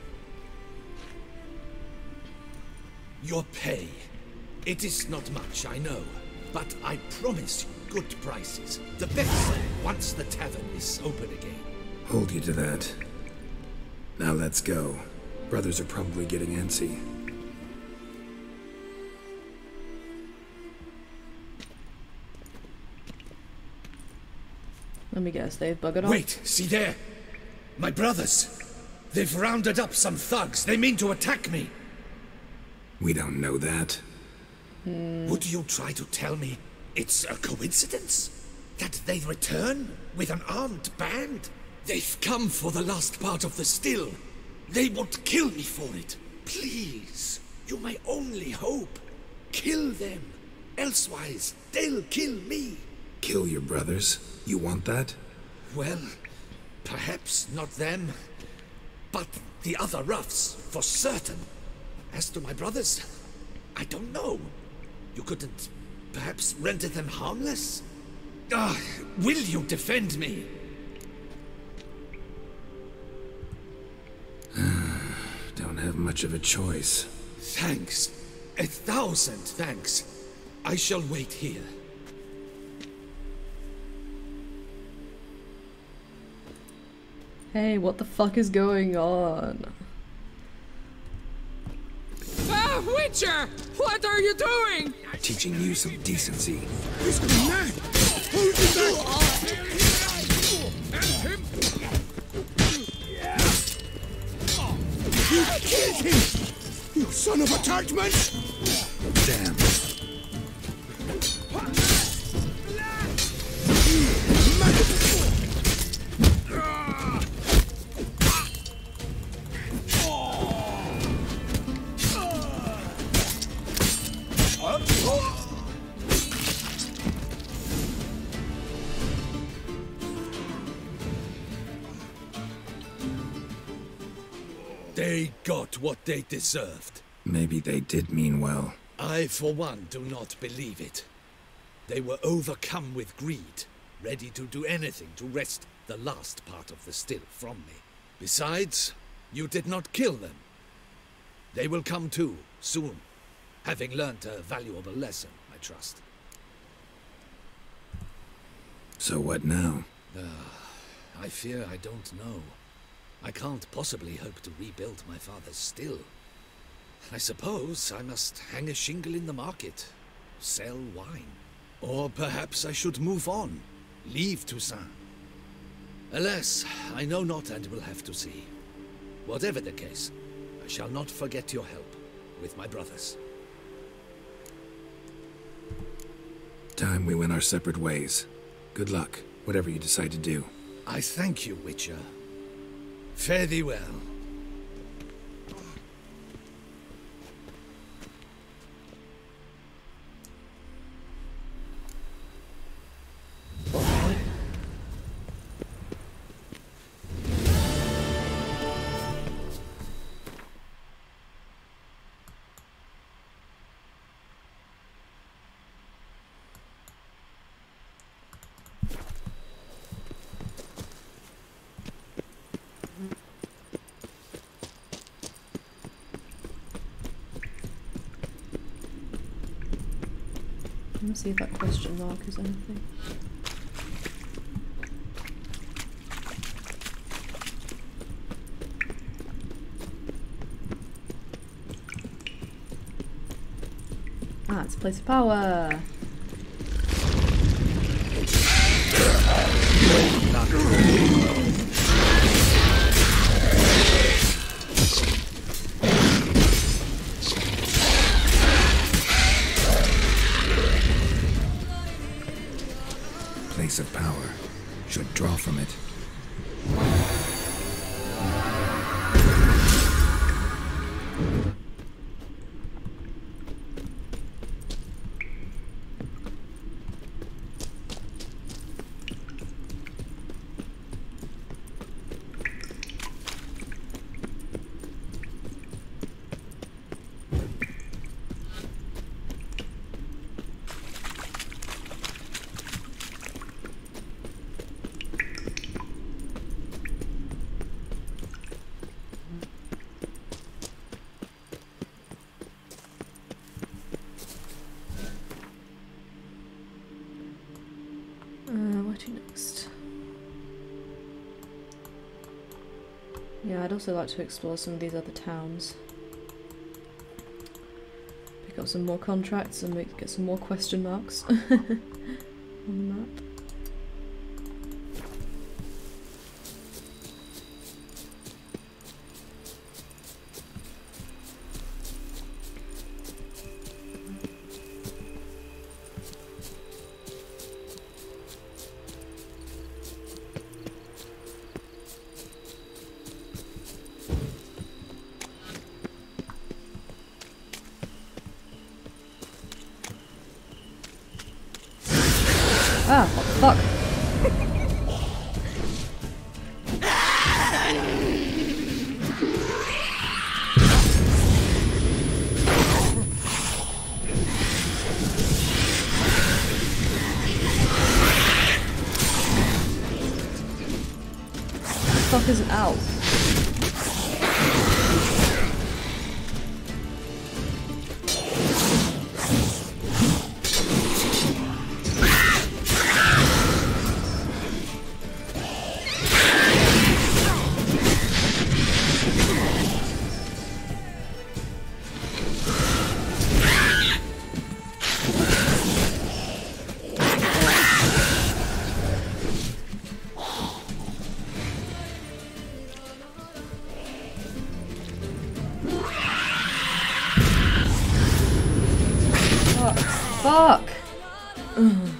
Your pay. It is not much, I know. But I promise you good prices. The best once the tavern is open again. Hold you to that. Now let's go. Brothers are probably getting antsy. Let me guess, they've buggered off. Wait, see there? My brothers. They've rounded up some thugs. They mean to attack me. We don't know that. Hmm. Would you try to tell me it's a coincidence? That they return with an armed band? They've come for the last part of the still. They would kill me for it. Please, you're my only hope. Kill them. Elsewise, they'll kill me. Kill your brothers? You want that? Well, perhaps not them, but the other roughs, for certain. As to my brothers, I don't know. You couldn't perhaps render them harmless? Ah, will you defend me? Don't have much of a choice. Thanks. A thousand thanks. I shall wait here. Hey, what the fuck is going on? Ah, Witcher! What are you doing? Teaching you some decency. This man! Hold him back! You killed him! You son of a tartman! Damn. They got what they deserved. Maybe they did mean well. I, for one, do not believe it. They were overcome with greed, ready to do anything to wrest the last part of the still from me. Besides, you did not kill them. They will come too, soon, having learnt a valuable lesson, I trust. So what now? Uh, I fear I don't know. I can't possibly hope to rebuild my father's still. I suppose I must hang a shingle in the market, sell wine. Or perhaps I should move on, leave Toussaint. Alas, I know not and will have to see. Whatever the case, I shall not forget your help with my brothers. Time we went our separate ways. Good luck, whatever you decide to do. I thank you, Witcher. Fare thee well. Let me see if that question mark is anything. Ah, it's a place of power! Place of power. Should draw from it. Next. Yeah, I'd also like to explore some of these other towns. Pick up some more contracts and make, get some more question marks on the map. Ah, what the fuck? What the fuck is an owl? Fuck! Ugh.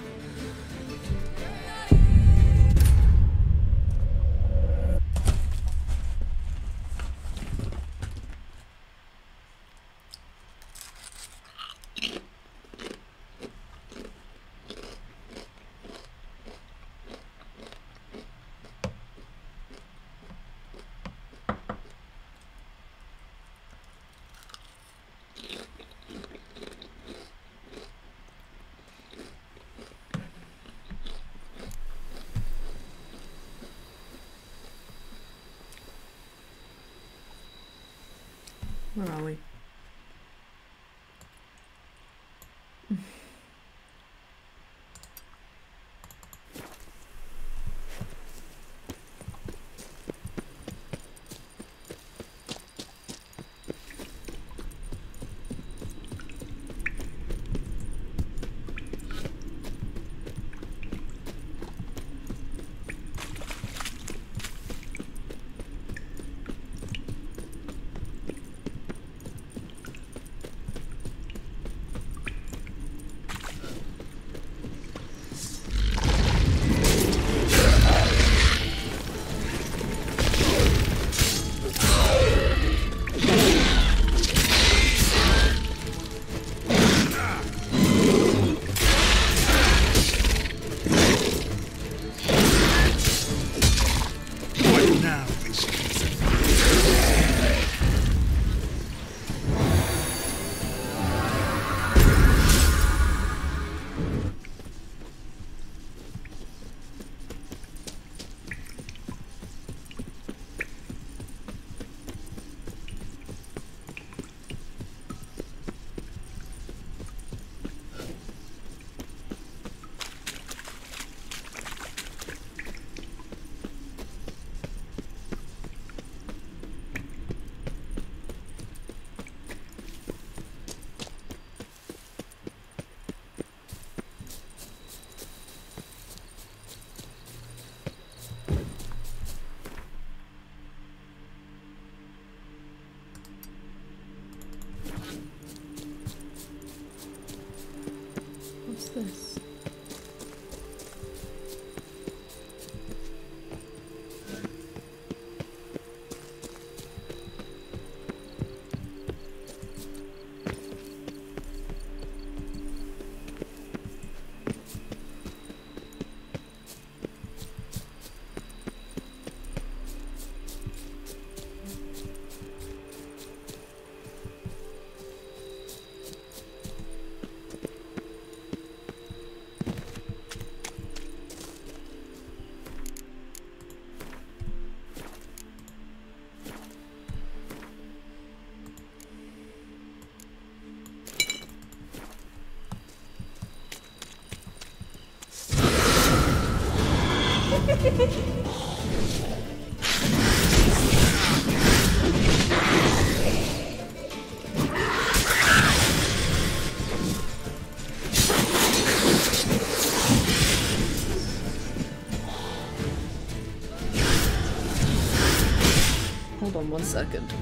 Where are we? This. Hold on one second.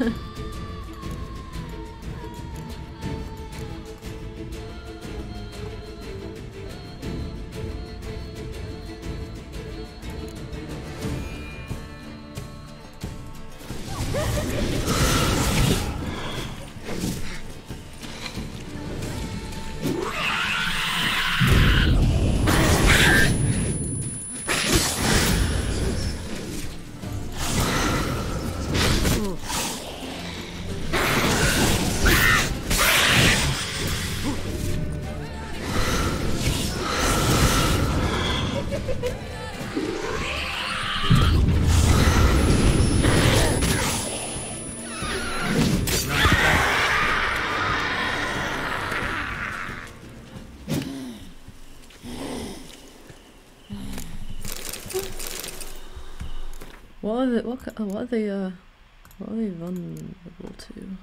What are they? What? ca- What are they? Uh, what are they vulnerable to?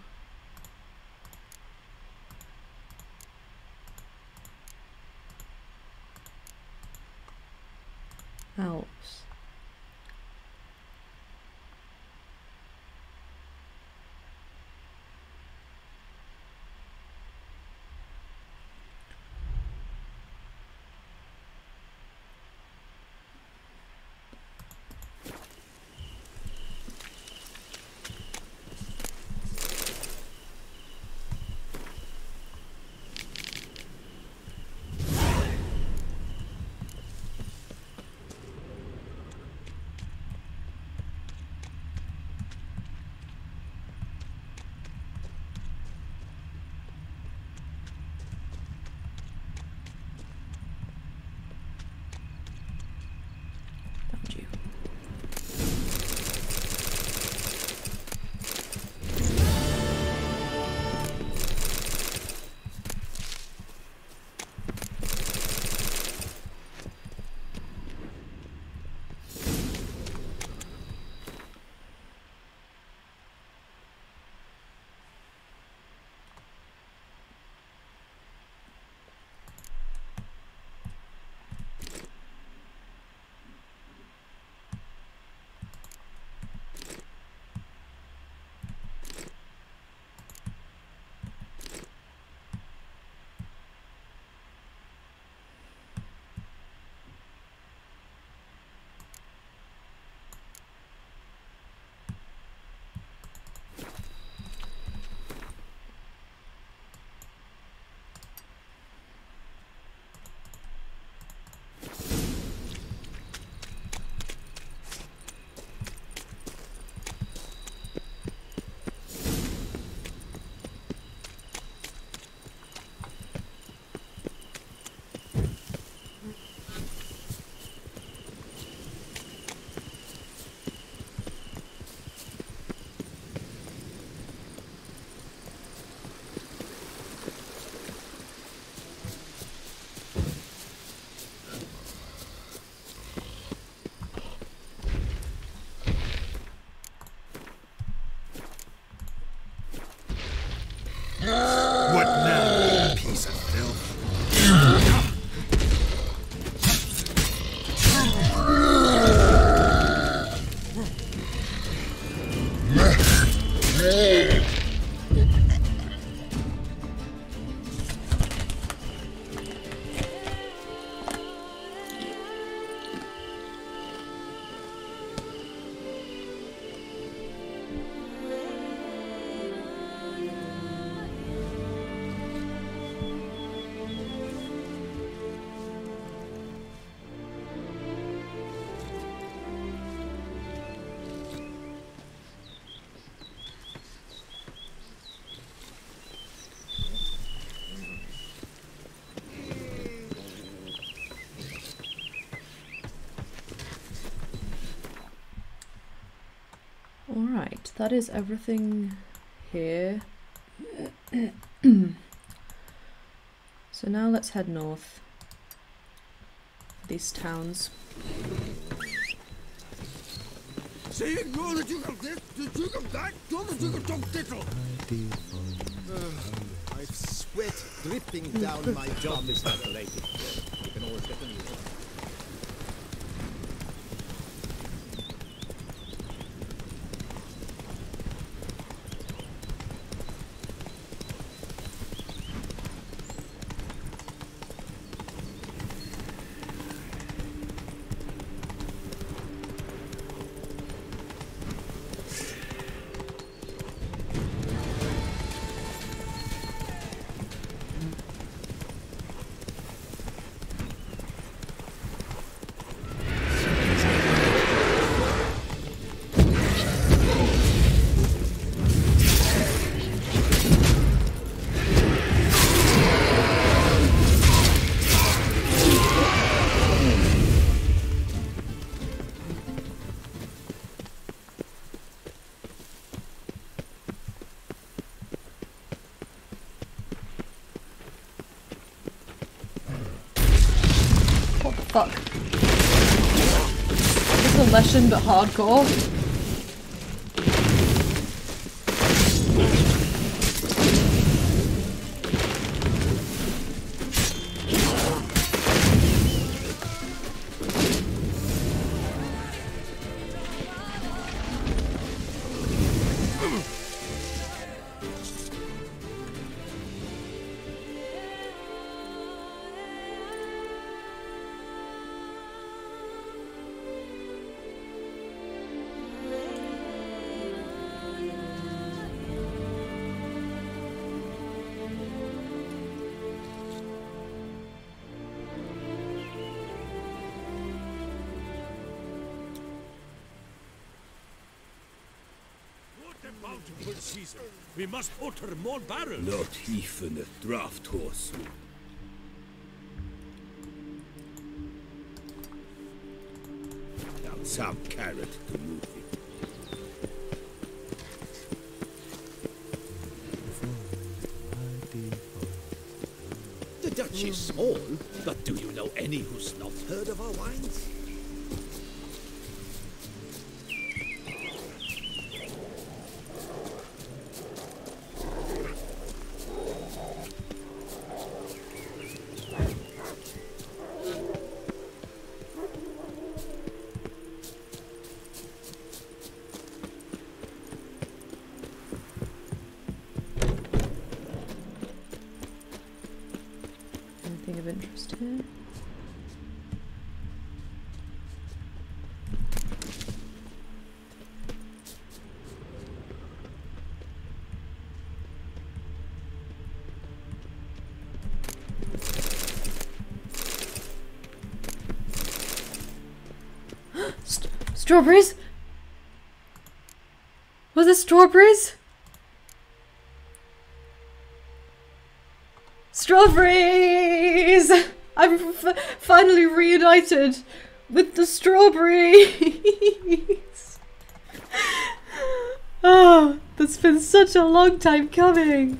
Elves. that is everything here. So now let's head north. These towns. I've sweat dripping down my job is calculated. You can always get a new one. Fuck. It's a lesson but hardcore. Caesar. We must order more barrels. Not even a draft horse. Now some carrot to move it. The Dutch is small, but do you know any who's not heard of our wines? Anything of interest here? St strawberries? Was it strawberries? Strawberries! I'm f finally reunited with the strawberries! Oh, that's been such a long time coming!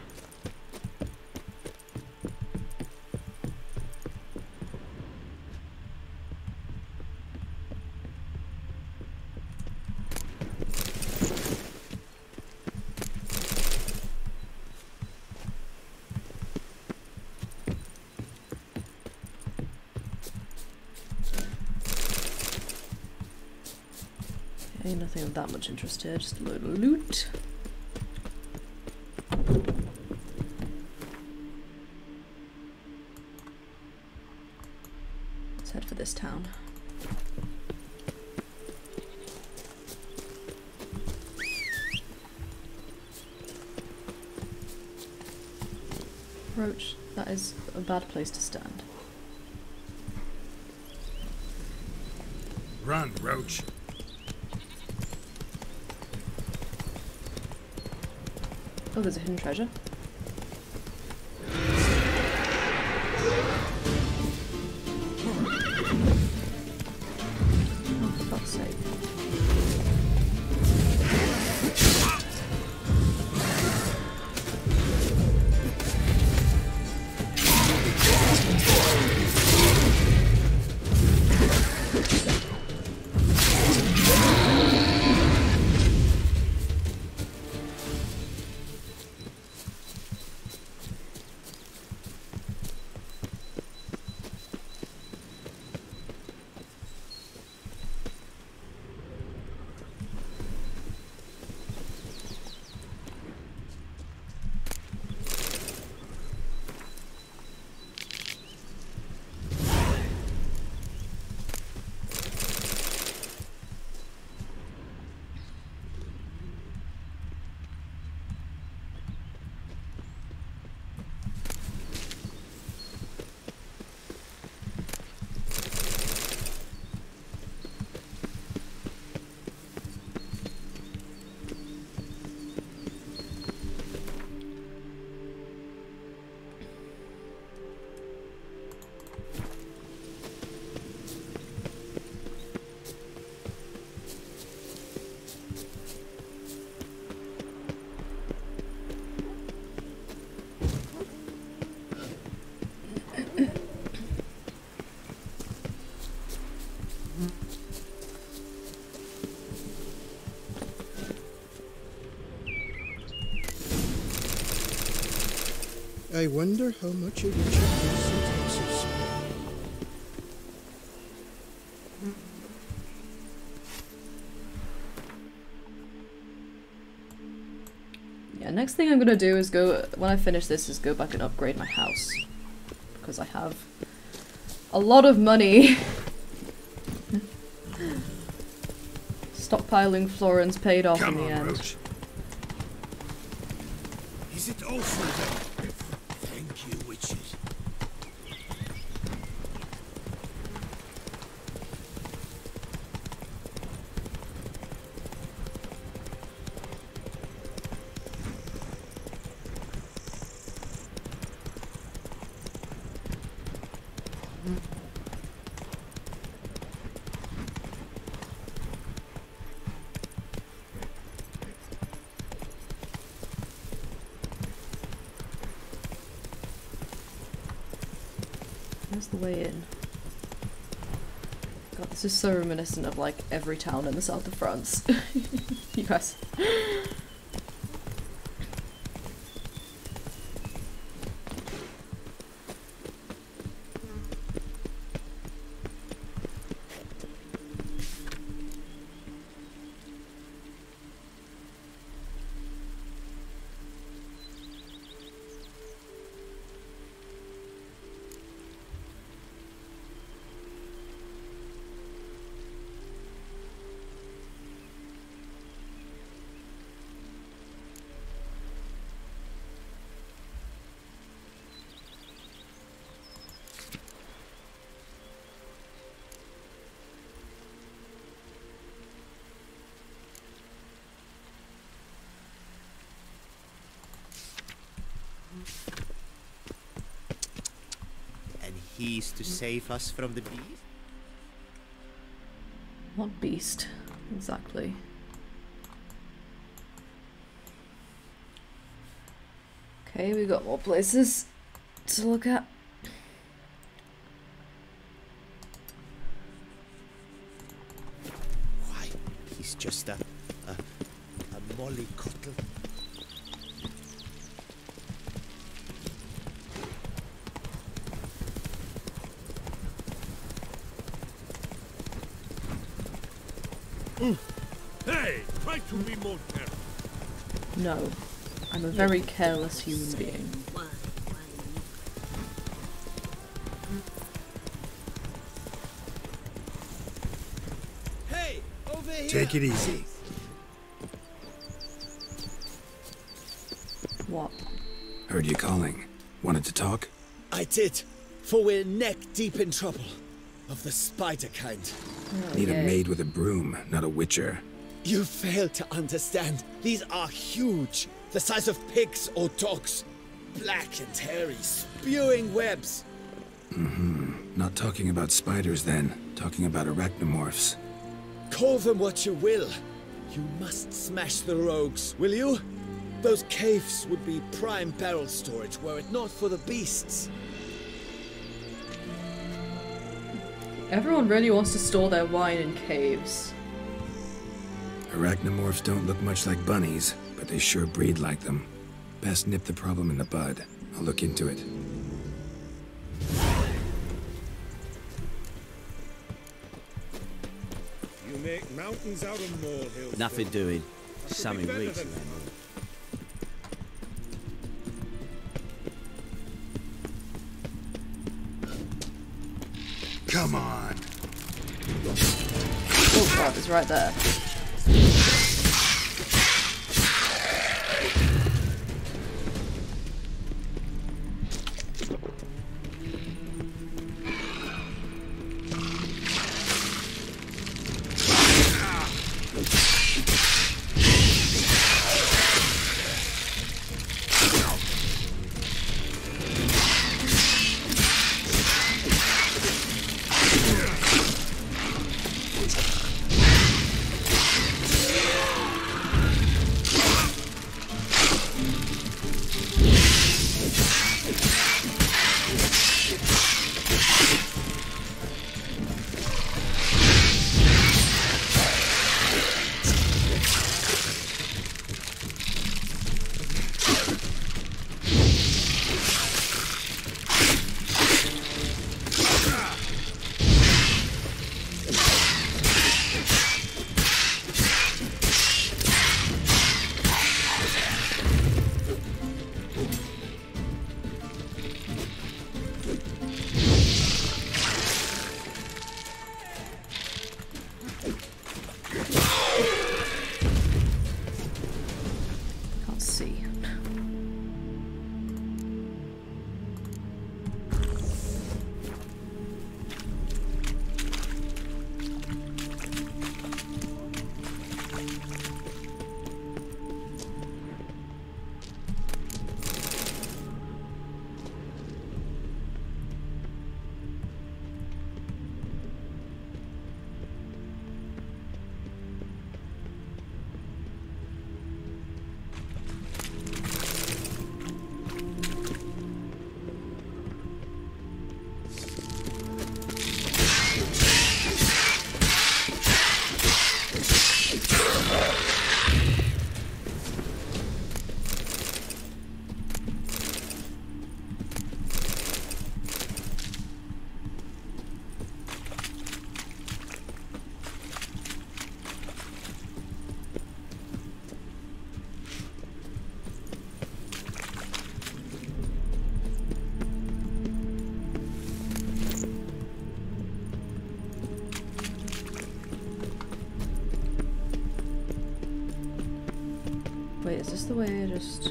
Okay, nothing of that much interest here, just a load of loot. Let's head for this town. Roach, that is a bad place to stand. Run, Roach. Oh, there's a hidden treasure. Oh, for fuck's sake. I wonder how much a witcher gets in taxes. Yeah, next thing I'm gonna do is go, when I finish this, is go back and upgrade my house. Because I have a lot of money. Stockpiling Florence paid off Come in the on, end. Roach. Is it awful then? Thank you, witches. Where's the way in? God, this is so reminiscent of like every town in the south of France. You guys. And he's to save us from the beast? What beast? Exactly. Okay, we got more places to look at. Why, he's just a, a, a mollycoddle. Mm. Hey, try to be more careful. No, I'm a very careless human being. Hey, over here. Take it easy. What? Heard you calling. Wanted to talk? I did, for we're neck deep in trouble. Of the spider kind. Oh, Need yay. a maid with a broom, not a witcher. You fail to understand. These are huge. The size of pigs or dogs. Black and hairy, spewing webs. Mm-hmm. Not talking about spiders then. Talking about arachnomorphs. Call them what you will. You must smash the rogues, will you? Those caves would be prime barrel storage were it not for the beasts. Everyone really wants to store their wine in caves. Arachnomorphs don't look much like bunnies, but they sure breed like them. Best nip the problem in the bud. I'll look into it. You make mountains out of molehills. Nothing doing. Something better weeks. than- Come on. Oh god, it's right there. this the way I just...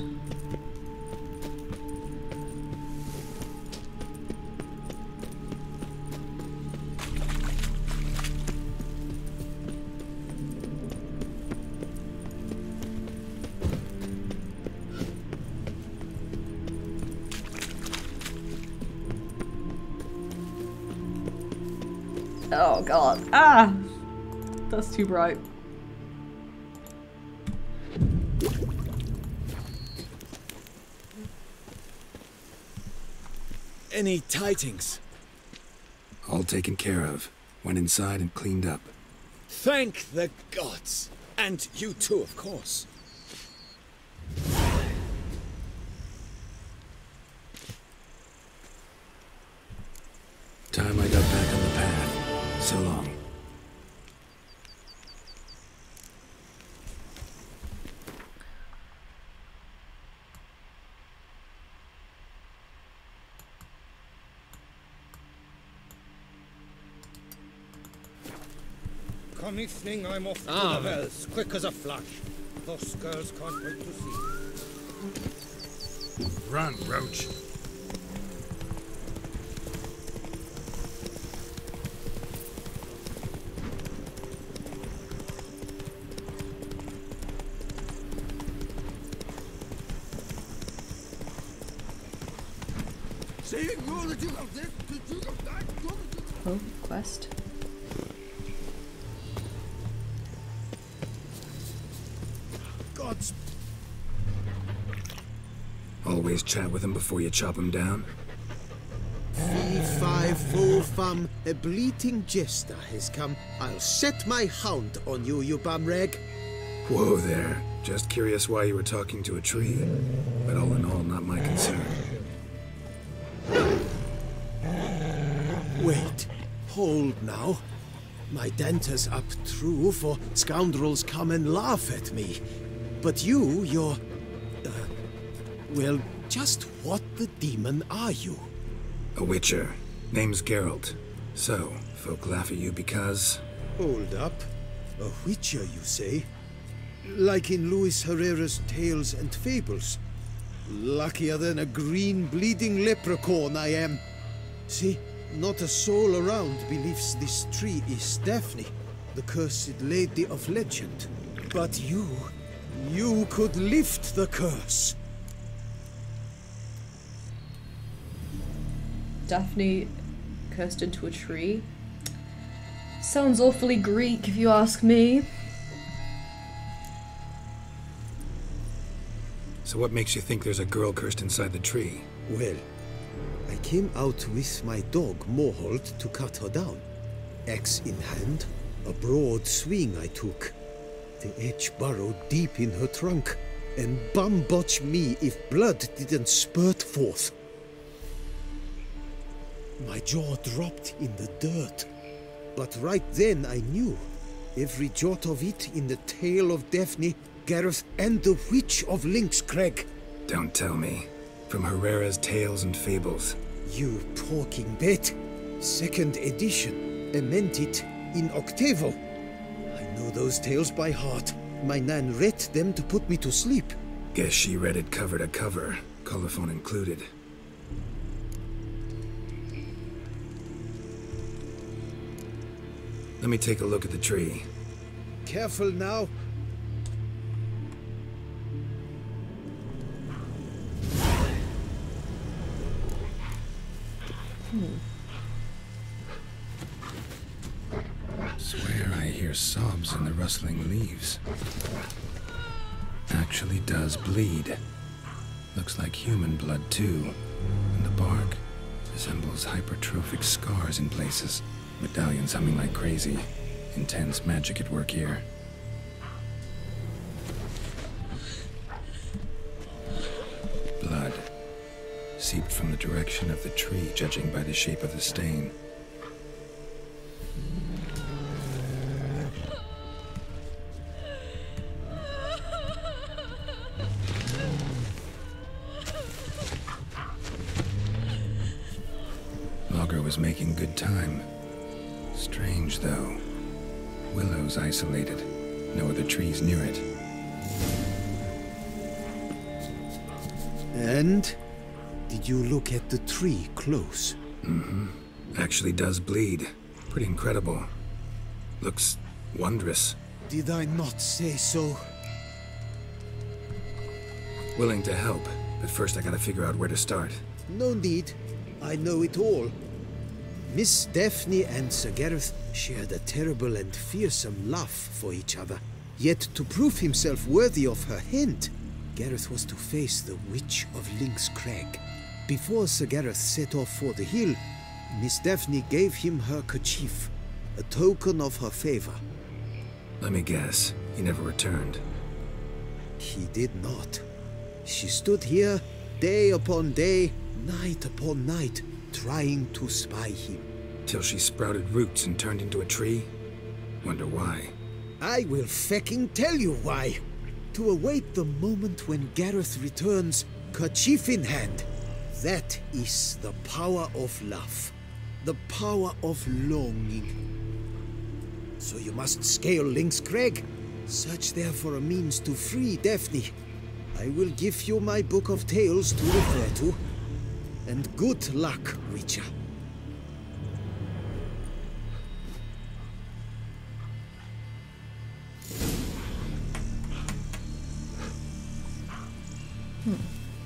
Oh god. Ah! That's too bright. Any tidings? All taken care of. Went inside and cleaned up. Thank the gods! And you too, of course. Time I got back on the pad. So long. Come evening, I'm off to Ah. the wells, quick as a flash. Those girls can't wait to see. Run, Roach. Oh, quest. Gods. Always chat with him before you chop him down. Fee, fi, fo, fum, a bleating jester has come. I'll set my hound on you, you bumrag. Whoa there. Just curious why you were talking to a tree. But all in all, not my concern. Wait, hold now. My denter's up true, for scoundrels come and laugh at me. But you, you're... Uh, well, just what the demon are you? A witcher. Name's Geralt. So, folk laugh at you because... Hold up. A witcher, you say? Like in Luis Herrera's Tales and Fables. Luckier than a green bleeding leprechaun I am. See, not a soul around believes this tree is Daphne, the cursed lady of legend. But you, you could lift the curse. Daphne cursed into a tree. Sounds awfully Greek if you ask me. So what makes you think there's a girl cursed inside the tree? Well, I came out with my dog Mohold to cut her down. Axe in hand, a broad swing I took. The edge burrowed deep in her trunk, and bum botch me if blood didn't spurt forth. My jaw dropped in the dirt, but right then I knew. Every jot of it in the tale of Daphne, Gareth, and the Witch of Lynxcrag. Don't tell me. From Herrera's Tales and Fables. You talking bet. Second edition. I meant it in octavo. I know those tales by heart. My nan read them to put me to sleep. Guess she read it cover to cover, colophon included. Let me take a look at the tree. Careful now. Hmm. Swear I hear sobs in the rustling leaves. Actually does bleed. Looks like human blood too. And the bark resembles hypertrophic scars in places. Medallions humming like crazy. Intense magic at work here. Blood. Seeped from the direction of the tree, judging by the shape of the stain. Logger was making good time. Strange, though. Willow's isolated. No other trees near it. And did you look at the tree close? Mm-hmm. Actually does bleed. Pretty incredible. Looks wondrous. Did I not say so? Willing to help, but first I gotta figure out where to start. No need. I know it all. Miss Daphne and Sir Gareth shared a terrible and fearsome love for each other. Yet to prove himself worthy of her hand, Gareth was to face the Witch of Lynx Crag. Before Sir Gareth set off for the hill, Miss Daphne gave him her kerchief, a token of her favor. Let me guess, he never returned. He did not. She stood here, day upon day, night upon night, trying to spy him. Till she sprouted roots and turned into a tree? Wonder why. I will fecking tell you why. To await the moment when Gareth returns, kerchief in hand. That is the power of love. The power of longing. So you must scale Lynx Crag. Search there for a means to free Daphne. I will give you my book of tales to refer to. And good luck, Witcher. Hmm.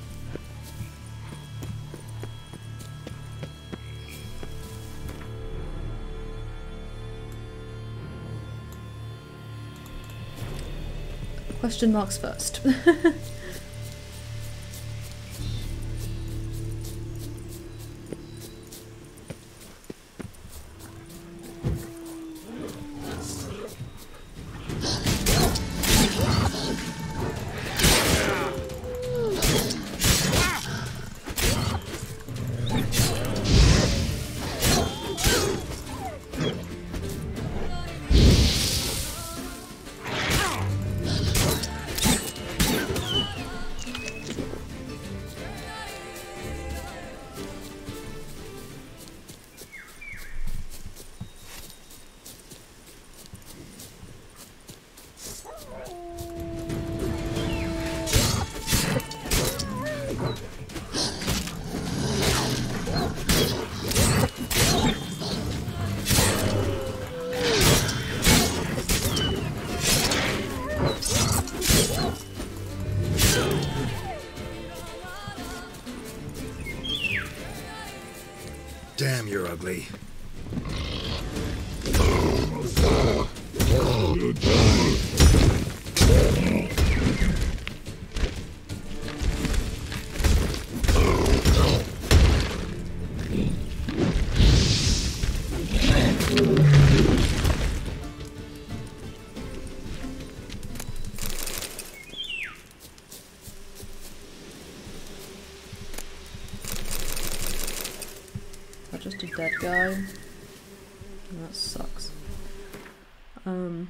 Question marks first. Damn, you're ugly. Just a dead guy. That sucks. Um.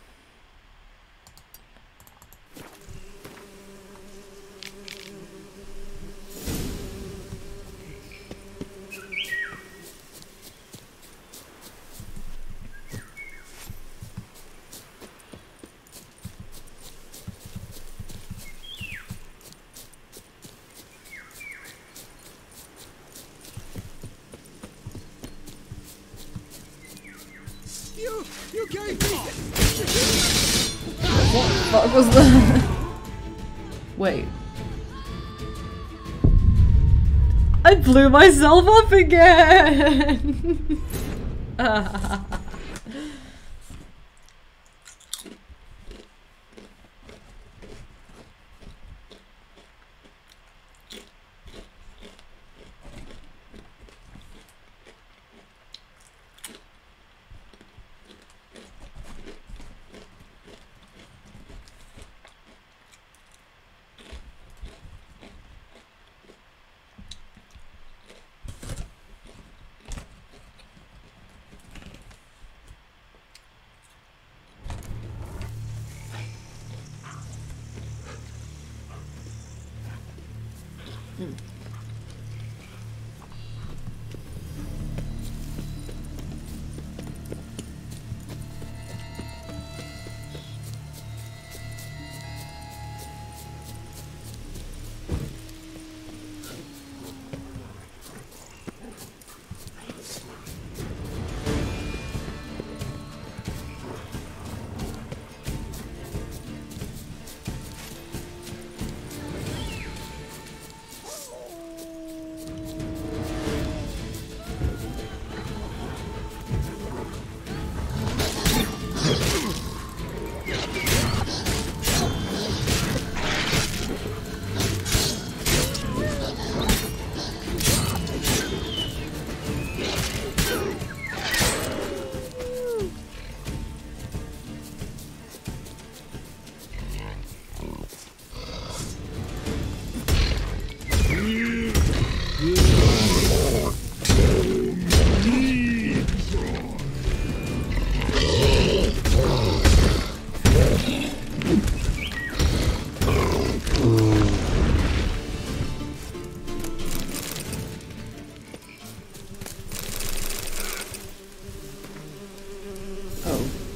You gave me. What the fuck was that? Wait. I blew myself up again!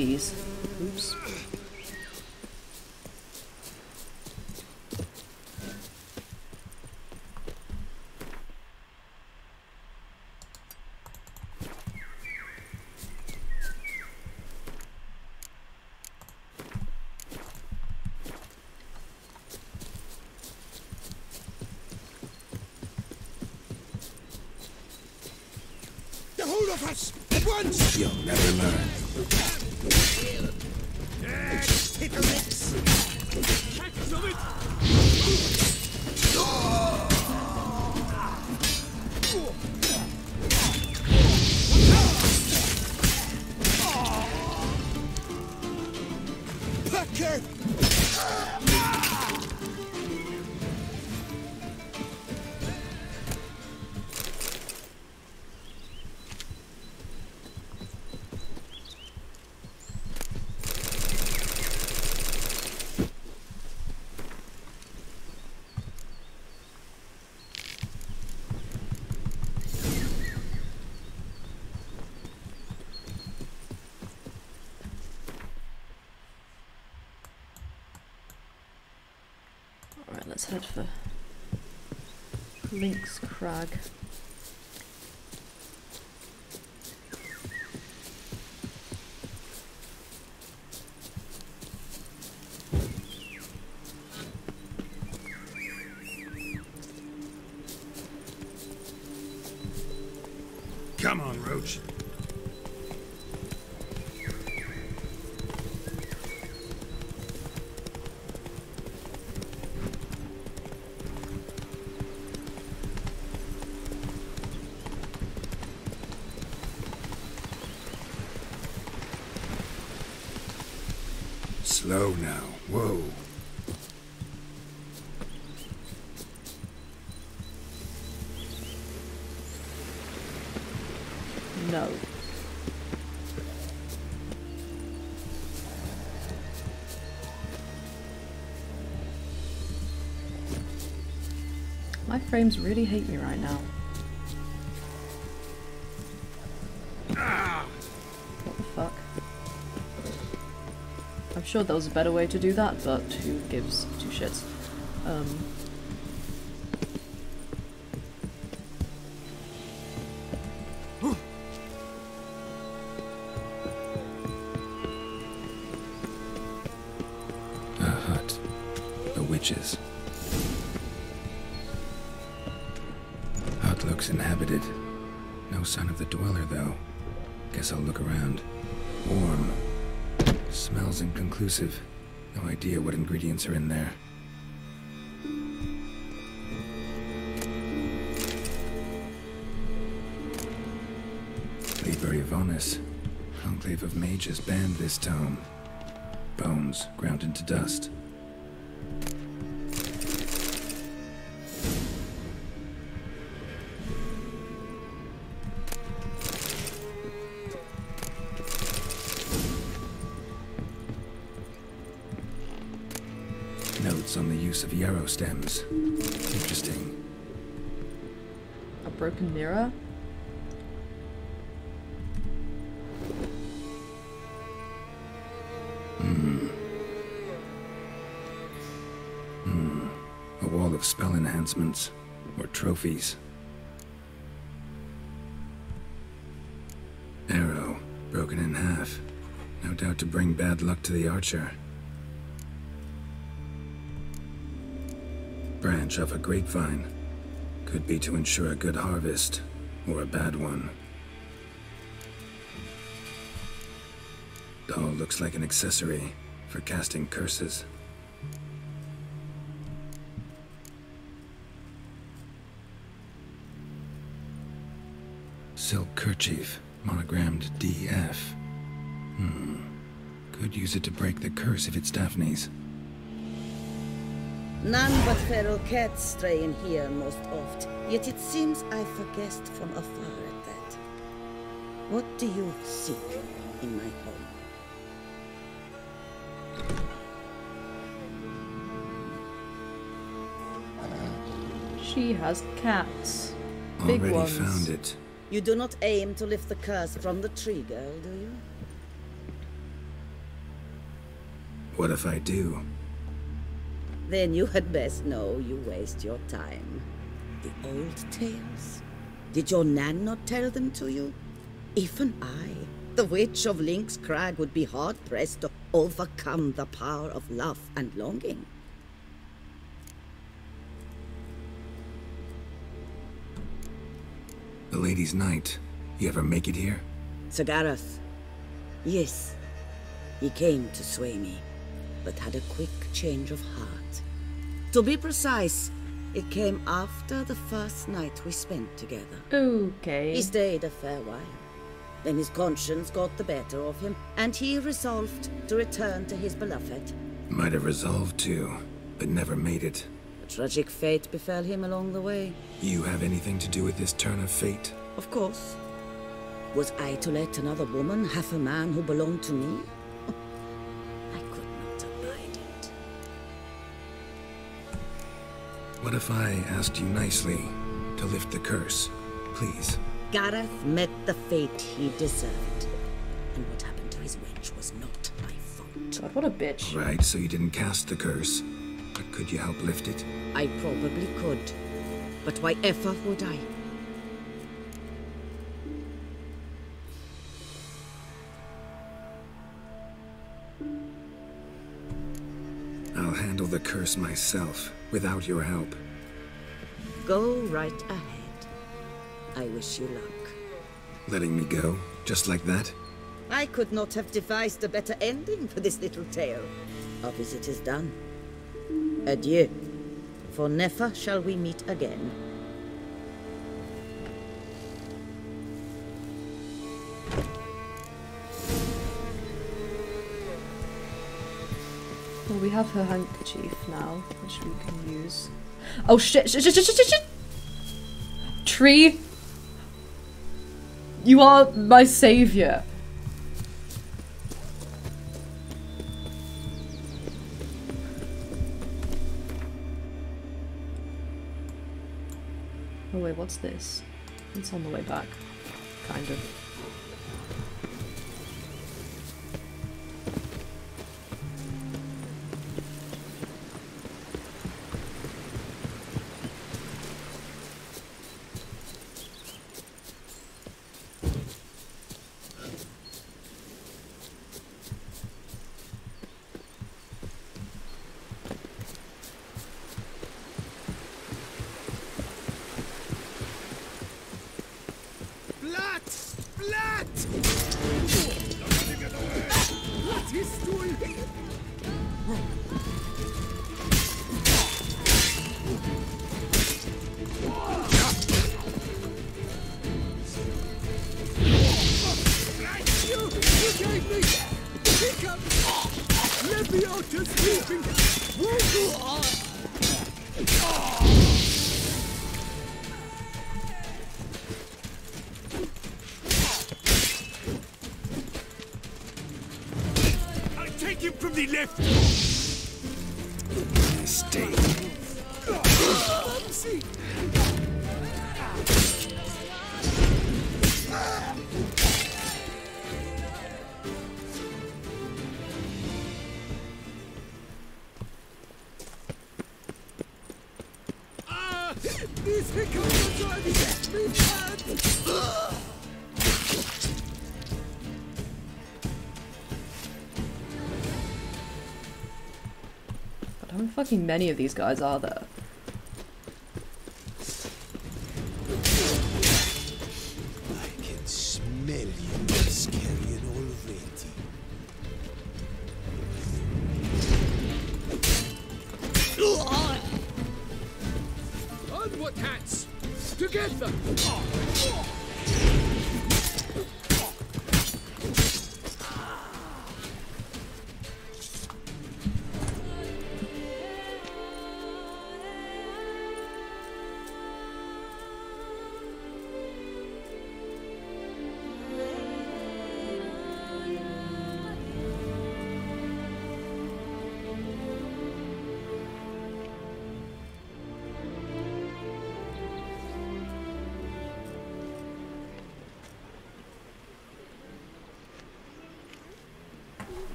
bees. Oops. Get hold of us! At once! You'll never learn. Take a mix! Catch of it! Packer! Alright, let's head for Lynx Crag. Come on, Roach. Slow now. Whoa. No. My frames really hate me right now. What the fuck? I'm sure there was a better way to do that, but who gives two shits? Um... A hut. The witches. Hut looks inhabited. No sign of the dweller, though. Guess I'll look around. Warm. Smells inconclusive. No idea what ingredients are in there. Liber Yvonis. Conclave of mages banned this tome. Bones ground into dust. Notes on the use of yarrow stems. Interesting. A broken mirror? Hmm. Hmm. A wall of spell enhancements. Or trophies. Arrow. Broken in half. No doubt to bring bad luck to the archer. Branch off a grapevine. Could be to ensure a good harvest, or a bad one. Doll looks like an accessory for casting curses. Silk kerchief, monogrammed D F. Hmm. Could use it to break the curse if it's Daphne's. None but feral cats stray in here most oft, yet it seems I've guessed from afar at that. What do you seek in my home? She has cats. Big Already ones. found it. You do not aim to lift the curse from the tree girl, do you? what if I do? Then you had best know you waste your time. The old tales? Did your Nan not tell them to you? Even I, the witch of Lynx Crag, would be hard-pressed to overcome the power of love and longing. The Lady's Night. You ever make it here? Sir Gareth. Yes. He came to sway me, but had a quick change of heart. To be precise, it came after the first night we spent together. Okay. He stayed a fair while. Then his conscience got the better of him, and he resolved to return to his beloved. Might have resolved to, but never made it. A tragic fate befell him along the way. You have anything to do with this turn of fate? Of course. Was I to let another woman have a man who belonged to me? I could not abide it. What if I asked you nicely to lift the curse, please? Gareth met the fate he deserved. And what happened to his wench was not my fault. God, what a bitch. Right, so you didn't cast the curse. But could you help lift it? I probably could. But why ever would I? I'll handle the curse myself, without your help. Go right ahead. I wish you luck. Letting me go, just like that? I could not have devised a better ending for this little tale. Our visit is done. Adieu, for never shall we meet again. Well, we have her handkerchief now, which we can use. Oh shit! Shit! Shit! Shit! Shit! Shit! Tree, you are my savior. Oh wait, what's this? It's on the way back, kind of. Fucking many of these guys are there. I can smell you Skarian already. Onward, hats! Together!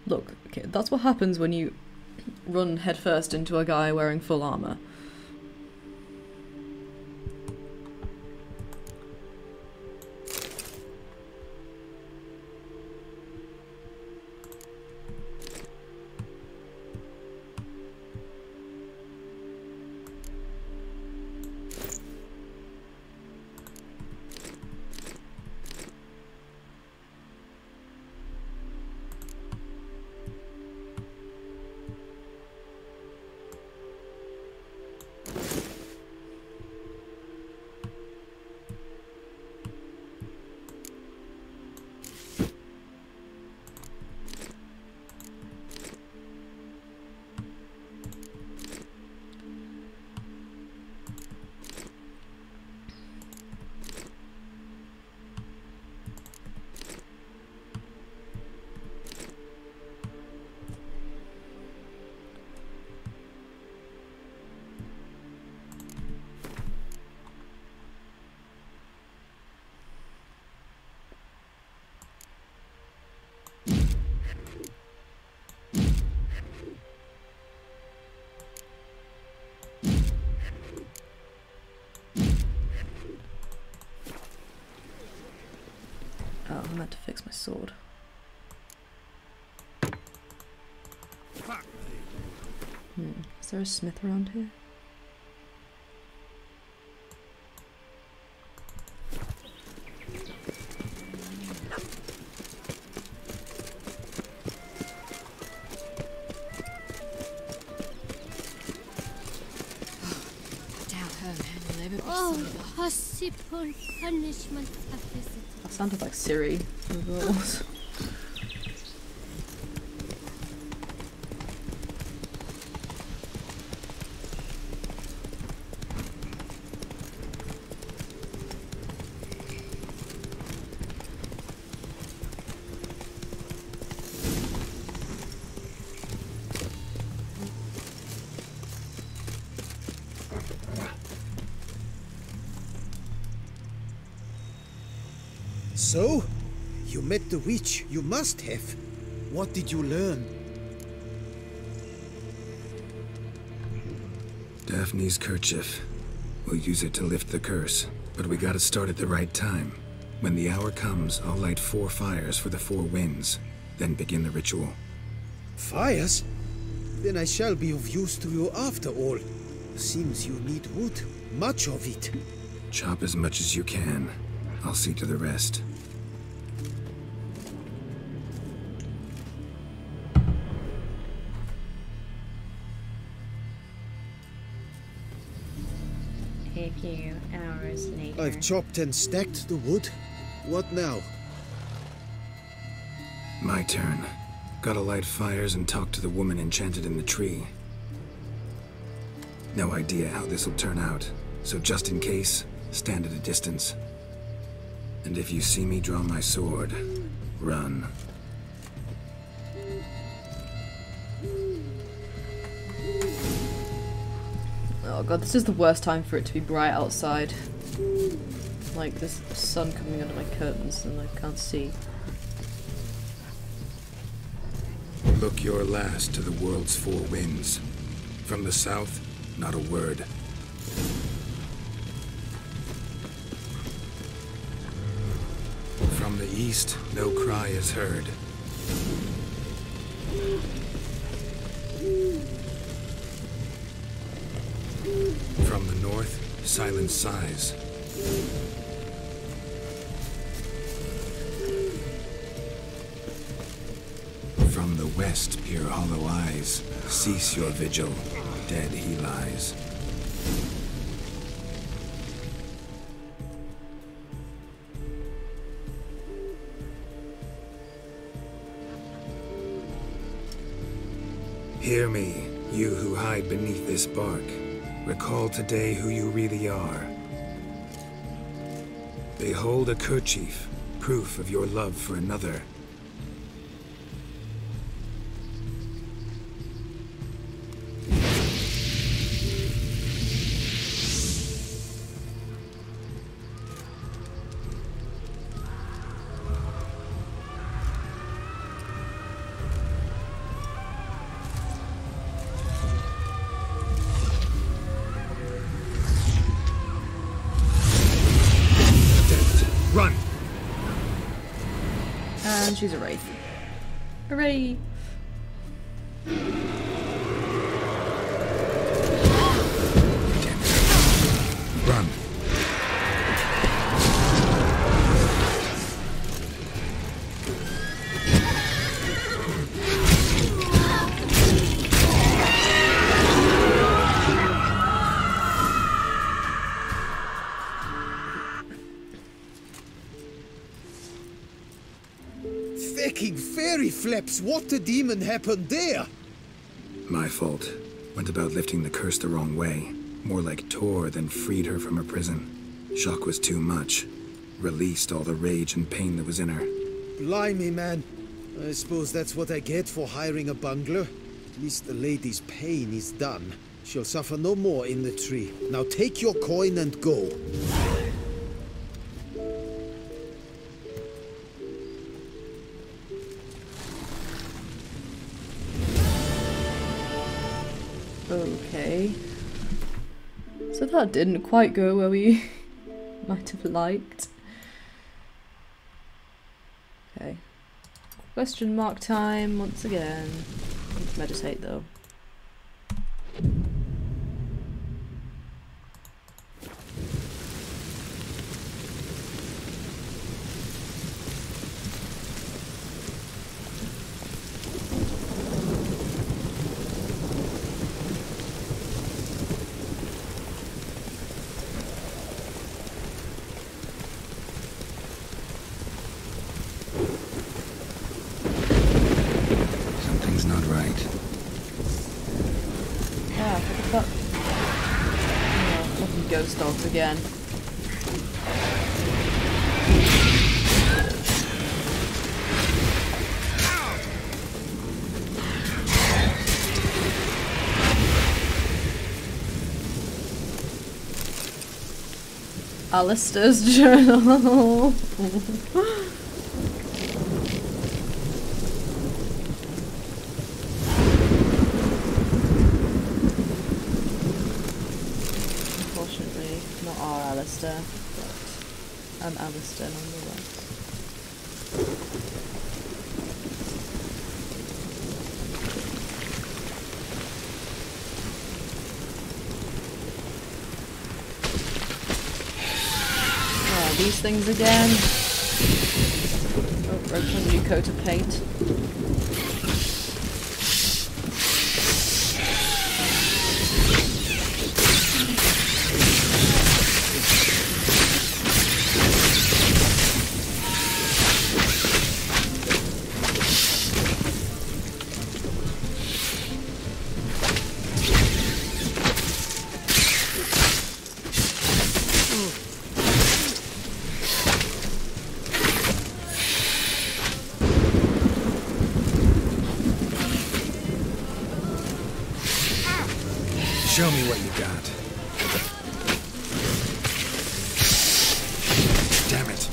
Look, okay, that's what happens when you run headfirst into a guy wearing full armor. Oh, I meant to fix my sword. Hmm. Is there a smith around here? Oh, possible punishment of visiting. That sounded like Siri. Whoever it was. So, you met the witch. You must have. What did you learn? Daphne's kerchief. We'll use it to lift the curse, but we gotta start at the right time. When the hour comes, I'll light four fires for the four winds, then begin the ritual. Fires? Then I shall be of use to you after all. Seems you need wood. Much of it. Chop as much as you can. I'll see to the rest. A few hours later. I've chopped and stacked the wood. What now? My turn. Gotta light fires and talk to the woman enchanted in the tree. No idea how this'll turn out, so just in case, stand at a distance. And if you see me draw my sword, run. Oh god, this is the worst time for it to be bright outside. Like, there's sun coming under my curtains and I can't see. Look your last to the world's four winds. From the south, not a word. From the east, no cry is heard. From the north, silent sighs. From the west, peer hollow eyes. Cease your vigil, dead he lies. Hear me, you who hide beneath this bark. Recall today who you really are. Behold a kerchief, proof of your love for another. And she's a wraith. Hooray! Run. Fecking fairy flaps, what the demon happened there? My fault. Went about lifting the curse the wrong way. More like tore than freed her from her prison. Shock was too much. Released all the rage and pain that was in her. Blimey, man. I suppose that's what I get for hiring a bungler. At least the lady's pain is done. She'll suffer no more in the tree. Now take your coin and go. Okay. So that didn't quite go where we might have liked. Okay. Question mark time once again. Let's meditate though. Ghost dogs again. Alistair's journal. Alistair, but I'm Alistair nonetheless. Oh, these things again. Oh, broke a new coat of paint. Show me what you got. Damn it.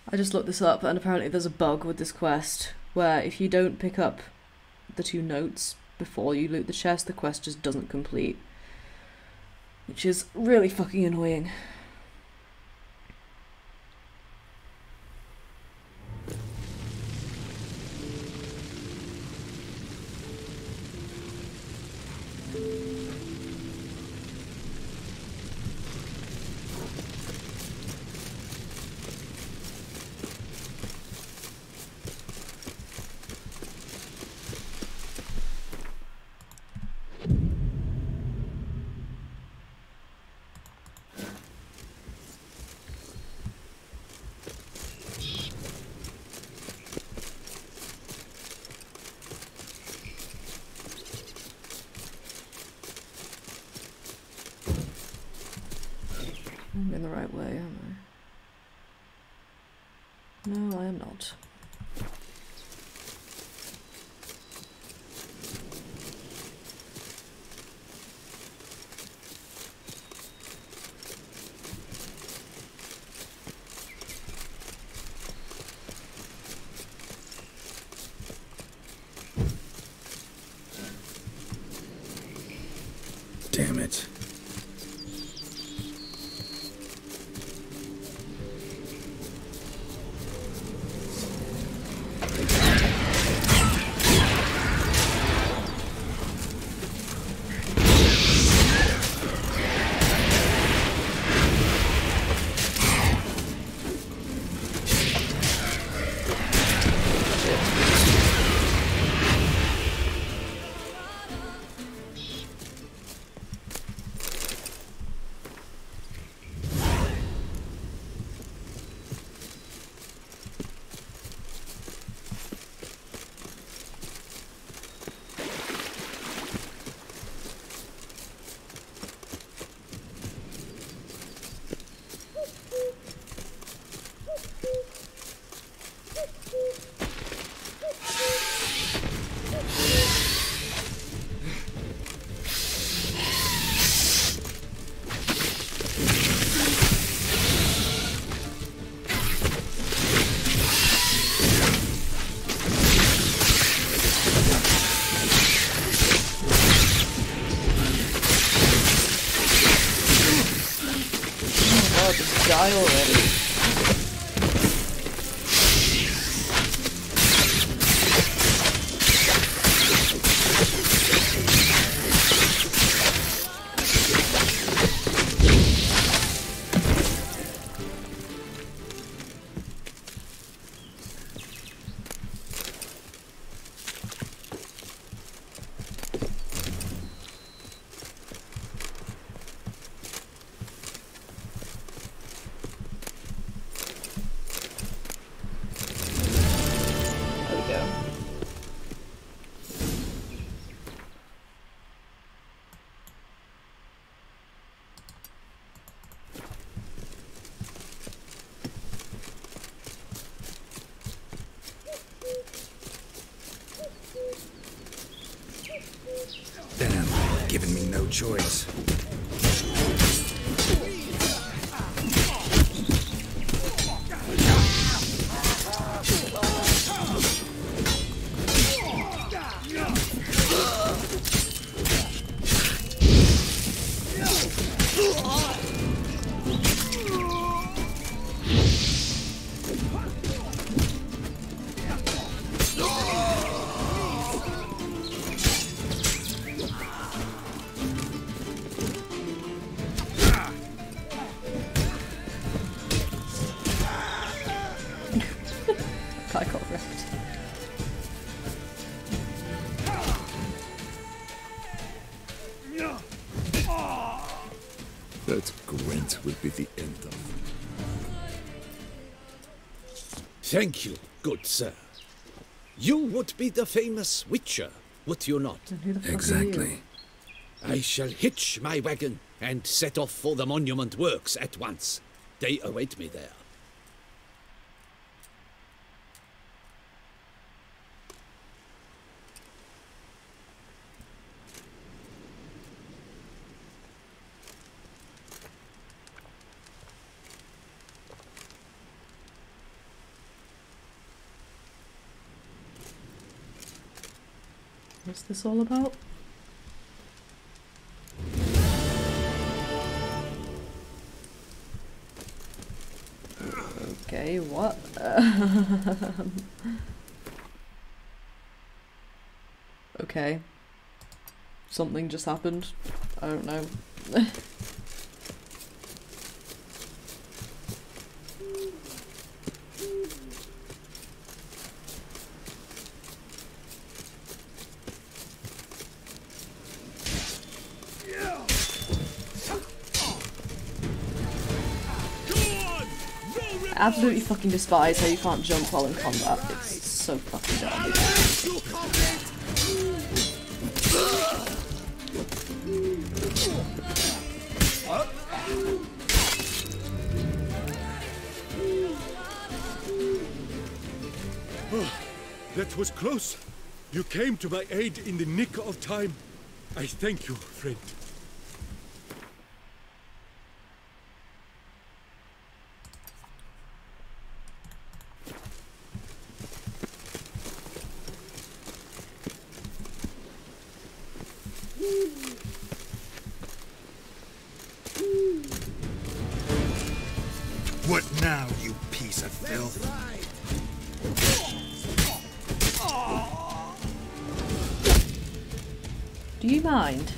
I just looked this up, and apparently there's a bug with this quest where if you don't pick up the two notes before you loot the chest, the quest just doesn't complete. Which is really fucking annoying. I'm in the right way, am I? No, I am not. Damn it. Die already. Damn, giving me no choice. I got wrecked. That grunt will be the end of. Thank you, good sir. You would be the famous Witcher, would you not? Exactly. I shall hitch my wagon and set off for the monument works at once. They await me there. What's this all about? Okay, what? Okay. Something just happened. I don't know. I absolutely fucking despise how you can't jump while in combat. It's so fucking dumb. Oh, that was close. You came to my aid in the nick of time. I thank you, friend. What now, you piece of filth? Do you mind?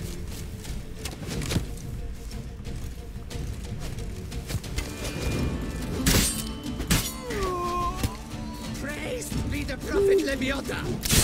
Praised be the prophet Lebiota!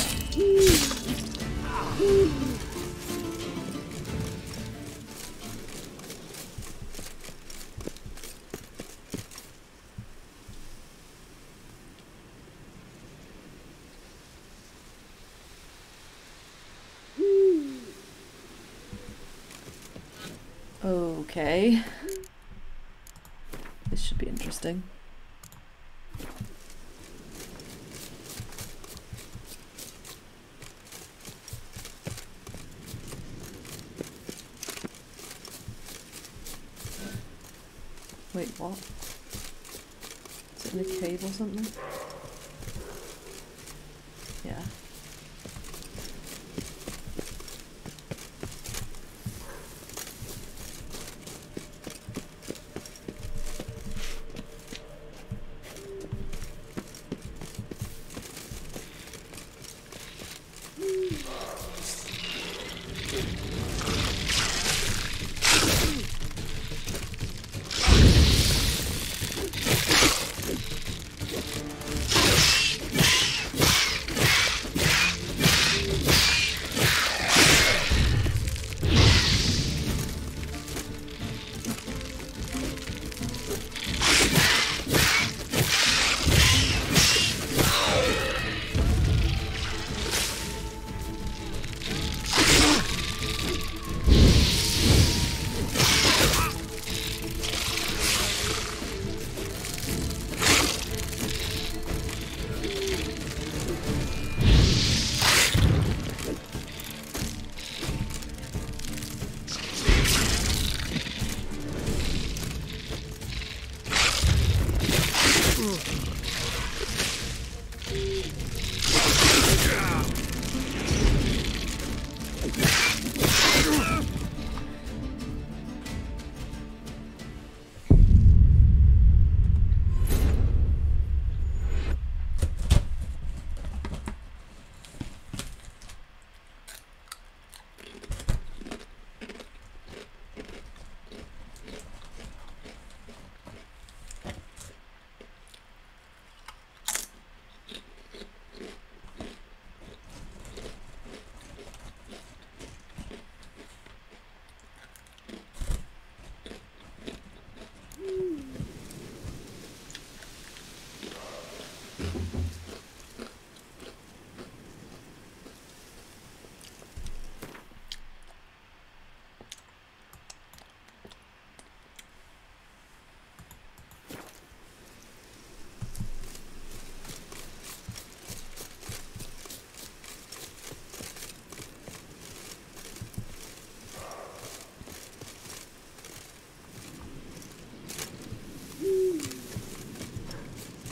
Okay. This should be interesting. Wait, what? Is it in a cave or something? Yeah.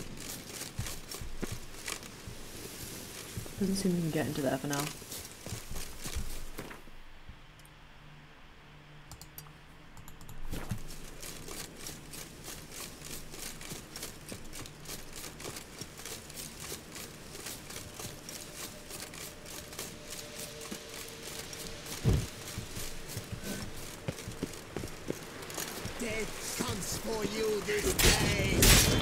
Doesn't seem we can get into there for now. for you this day.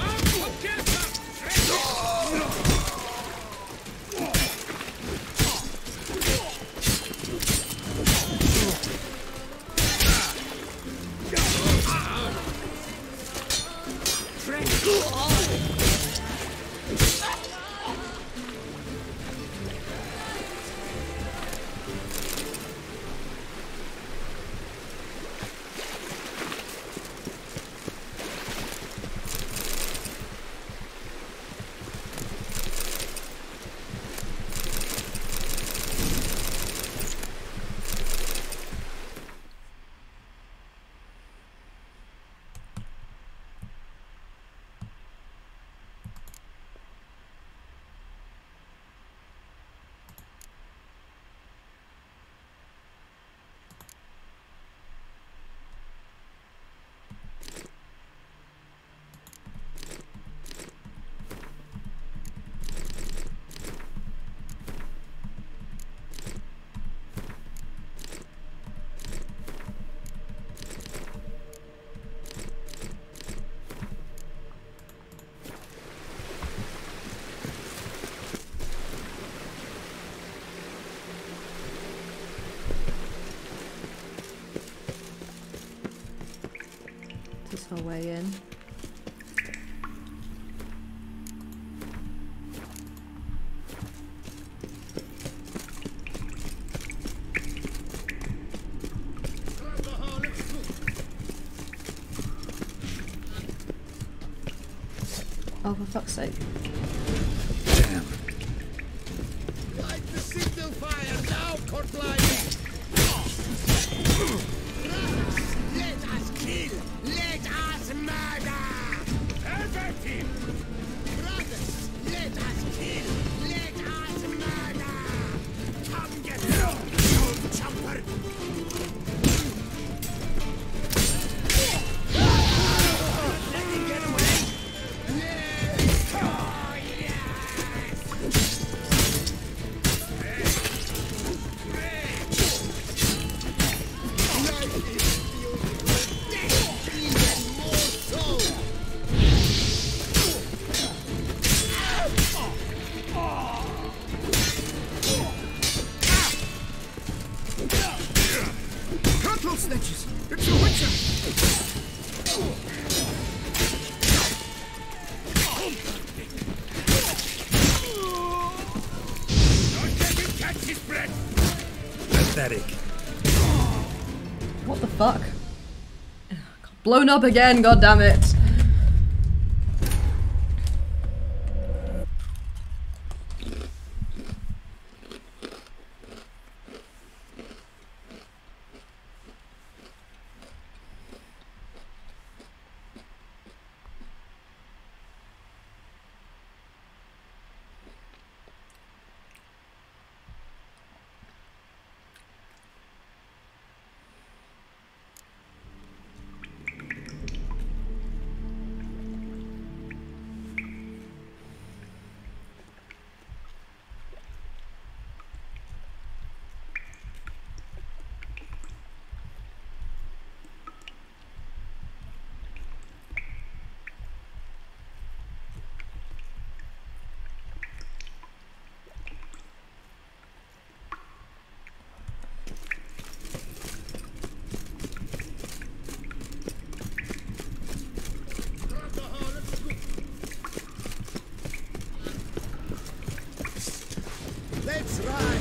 This is our way in. Oh, for fuck's sake. Damn. Light the signal fire now, Cortline! Let us kill! Let us murder! Everything! Brothers, let us kill! Let us murder! Come get some, you chumper! Let me get away! Snitches! It's a witcher! Don't let him catch his breath! Pathetic. What the fuck? Blown up again, god damn it. Let's ride!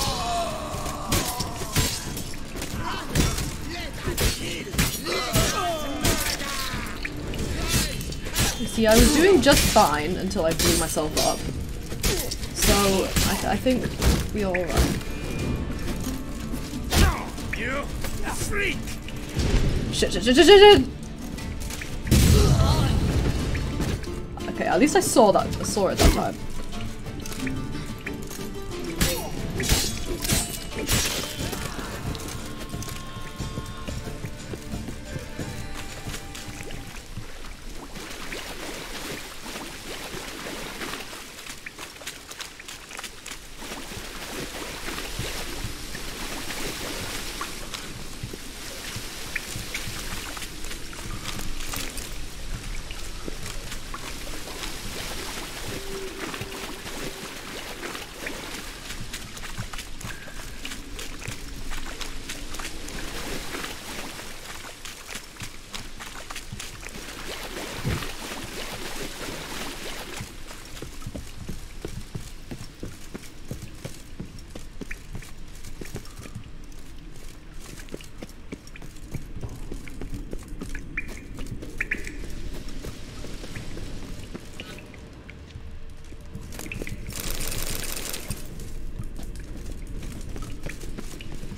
You see, I was doing just fine until I blew myself up. So, I, th I think we all run. You freak! Shit, shit, shit, shit, shit, shit! Okay, at least I saw that. I saw it that time.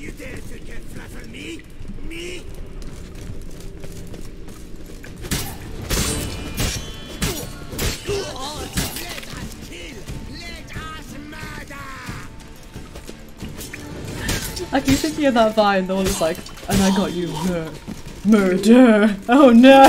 You dare to get flatter me? Me? Oh, let us kill! Let us murder! I keep thinking of that vine, the one that's like, and I got you, mur murder. Oh no!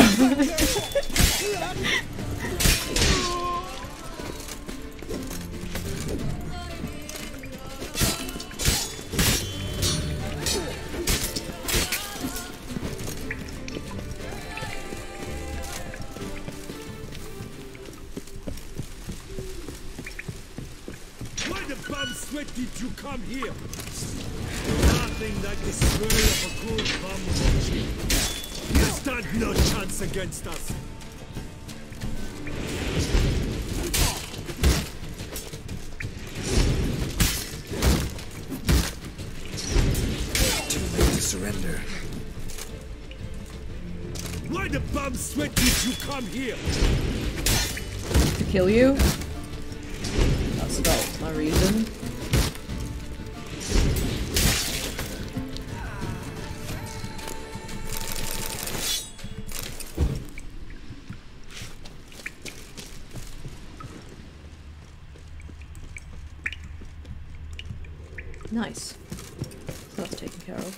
Why the bum sweat did you come here? Nothing like the smell of a good bum watching. You stand no chance against us. Too late to surrender. Why the bum sweat did you come here? To kill you? That's not my reason. Nice. That's taken care of.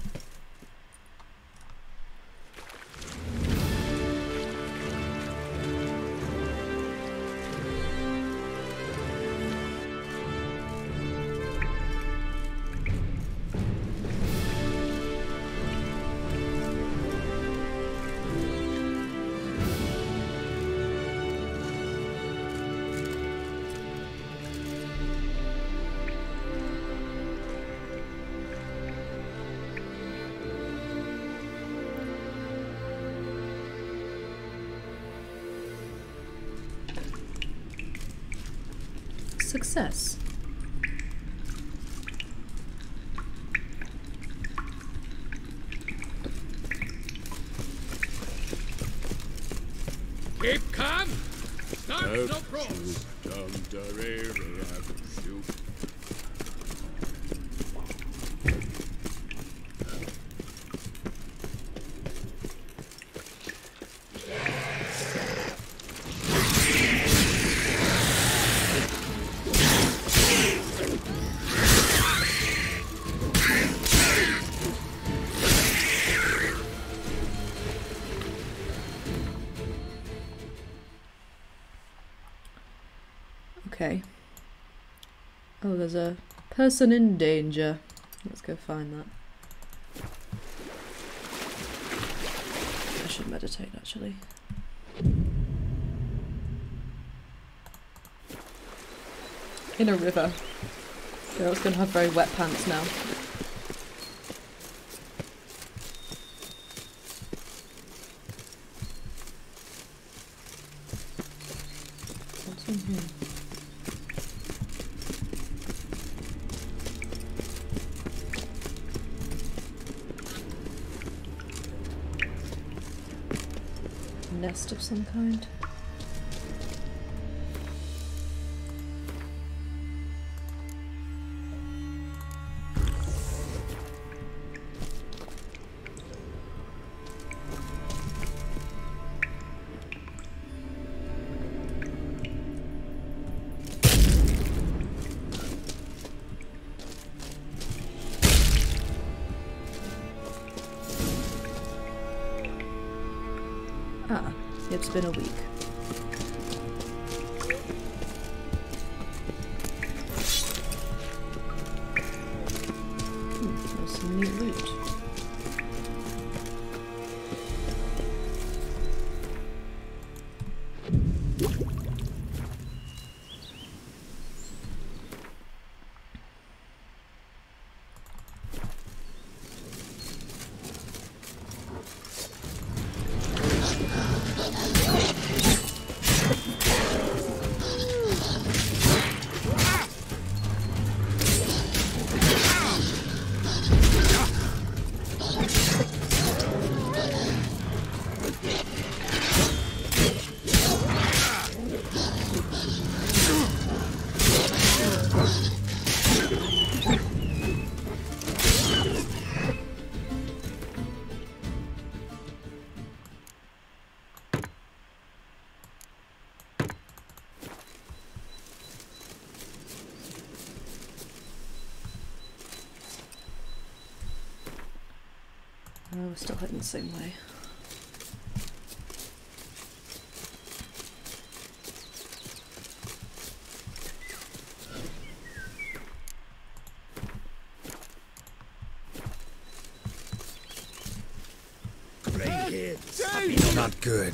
Success. Keep calm. Start no pros. Okay. Oh, there's a person in danger. Let's go find that. I should meditate, actually. In a river. Girl's gonna have very wet pants now. What's in here? Nest of some kind. Ah, it's been a week. Hmm, there's some neat loot. Oh, we're still heading the same way. Not good.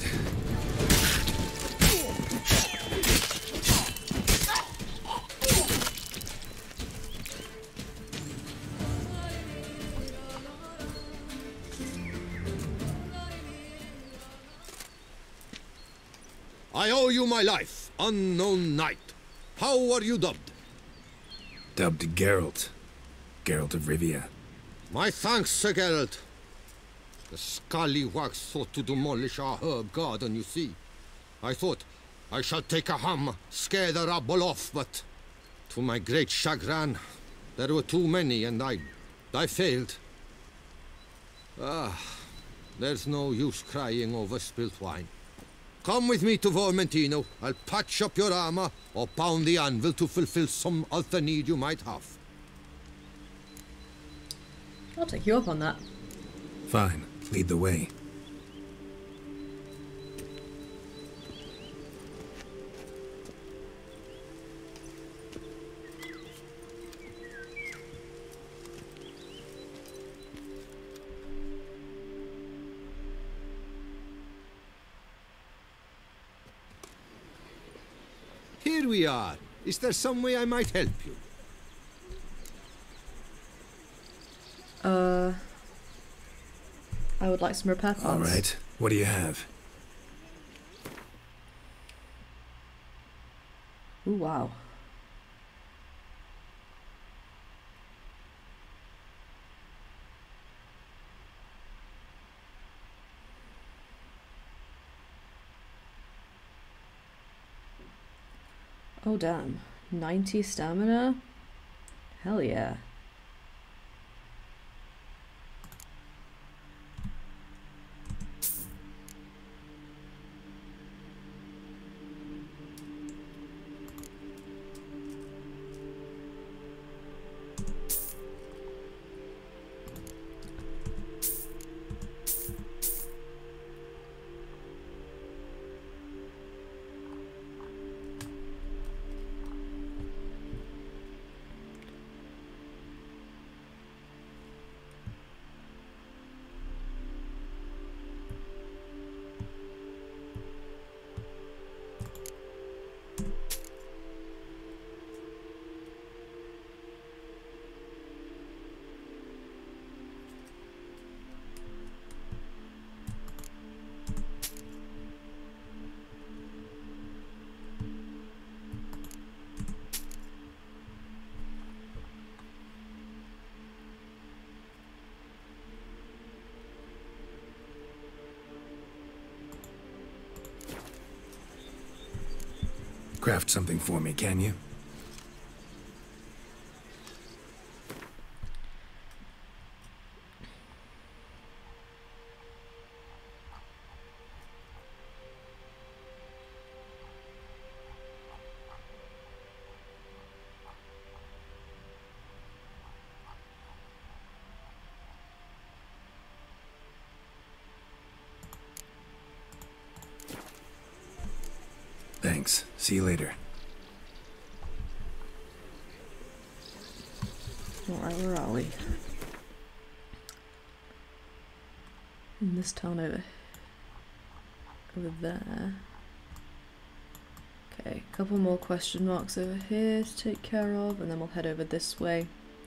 I owe you my life, unknown knight. How are you dubbed? Dubbed Geralt. Geralt of Rivia. My thanks, Sir Geralt. The scallywags sought to demolish our herb garden, you see. I thought, I shall take a hammer, scare the rabble off, but to my great chagrin, there were too many and I... I failed. Ah, there's no use crying over spilt wine. Come with me to Vermentino. I'll patch up your armor or pound the anvil to fulfill some other need you might have. I'll take you up on that. Fine. Lead the way. Here we are. Is there some way I might help you? Uh... I would like some repair parts. All right. What do you have? Ooh, wow. Oh, damn. ninety stamina? Hell yeah. Craft something for me, can you? Thanks. See you later. Alright, where are we? In this town over... over there. Okay, a couple more question marks over here to take care of, and then we'll head over this way.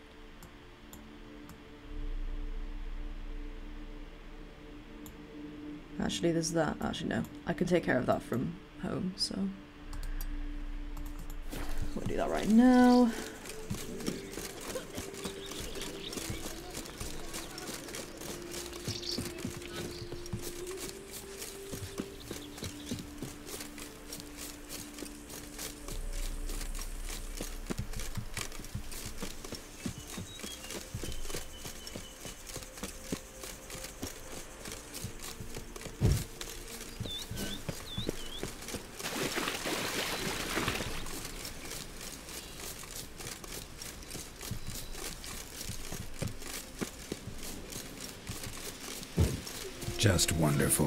Actually, there's that. Actually, no. I can take care of that from home, so... we'll do that right now. Just wonderful.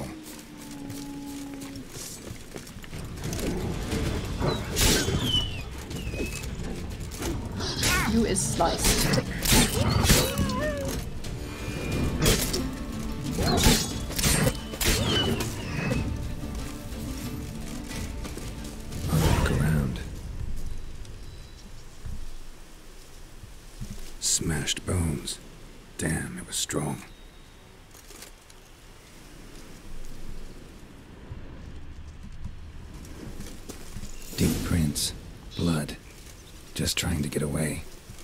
You is sliced. Look around. Smashed bones. Damn, it was strong. Deep prints. Blood. Just trying to get away.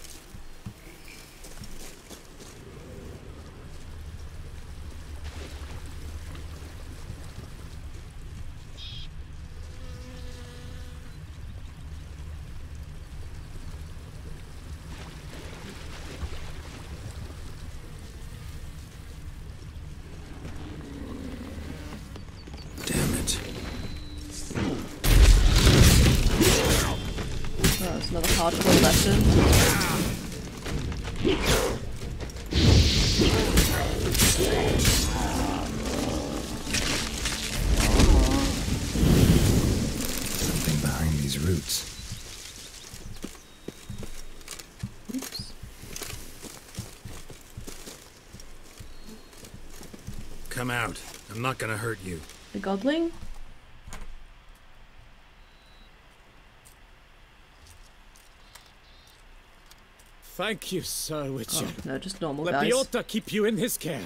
Another hardcore lesson. Something behind these roots. Oops. Come out. I'm not gonna hurt you. The godling? Thank you, Sir Witcher. Oh, no, just normal Let guys. Biota keep you in his care.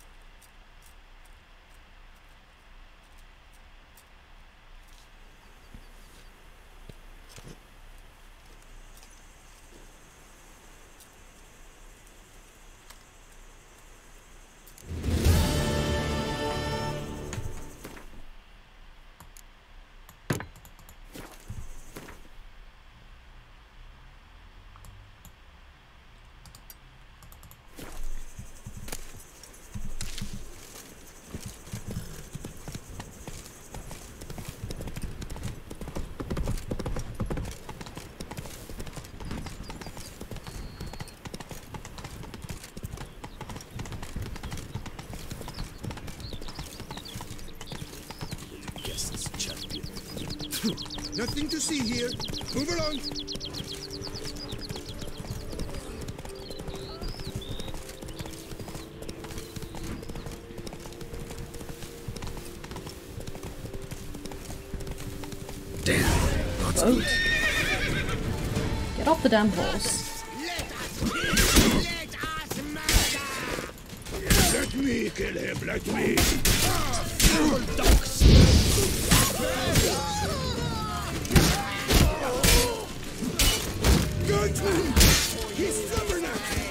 Nothing to see here. Move along. Damn. Lots Boat. Get off the damn horse. Let me kill him. Let me. Good one. He's stubborn.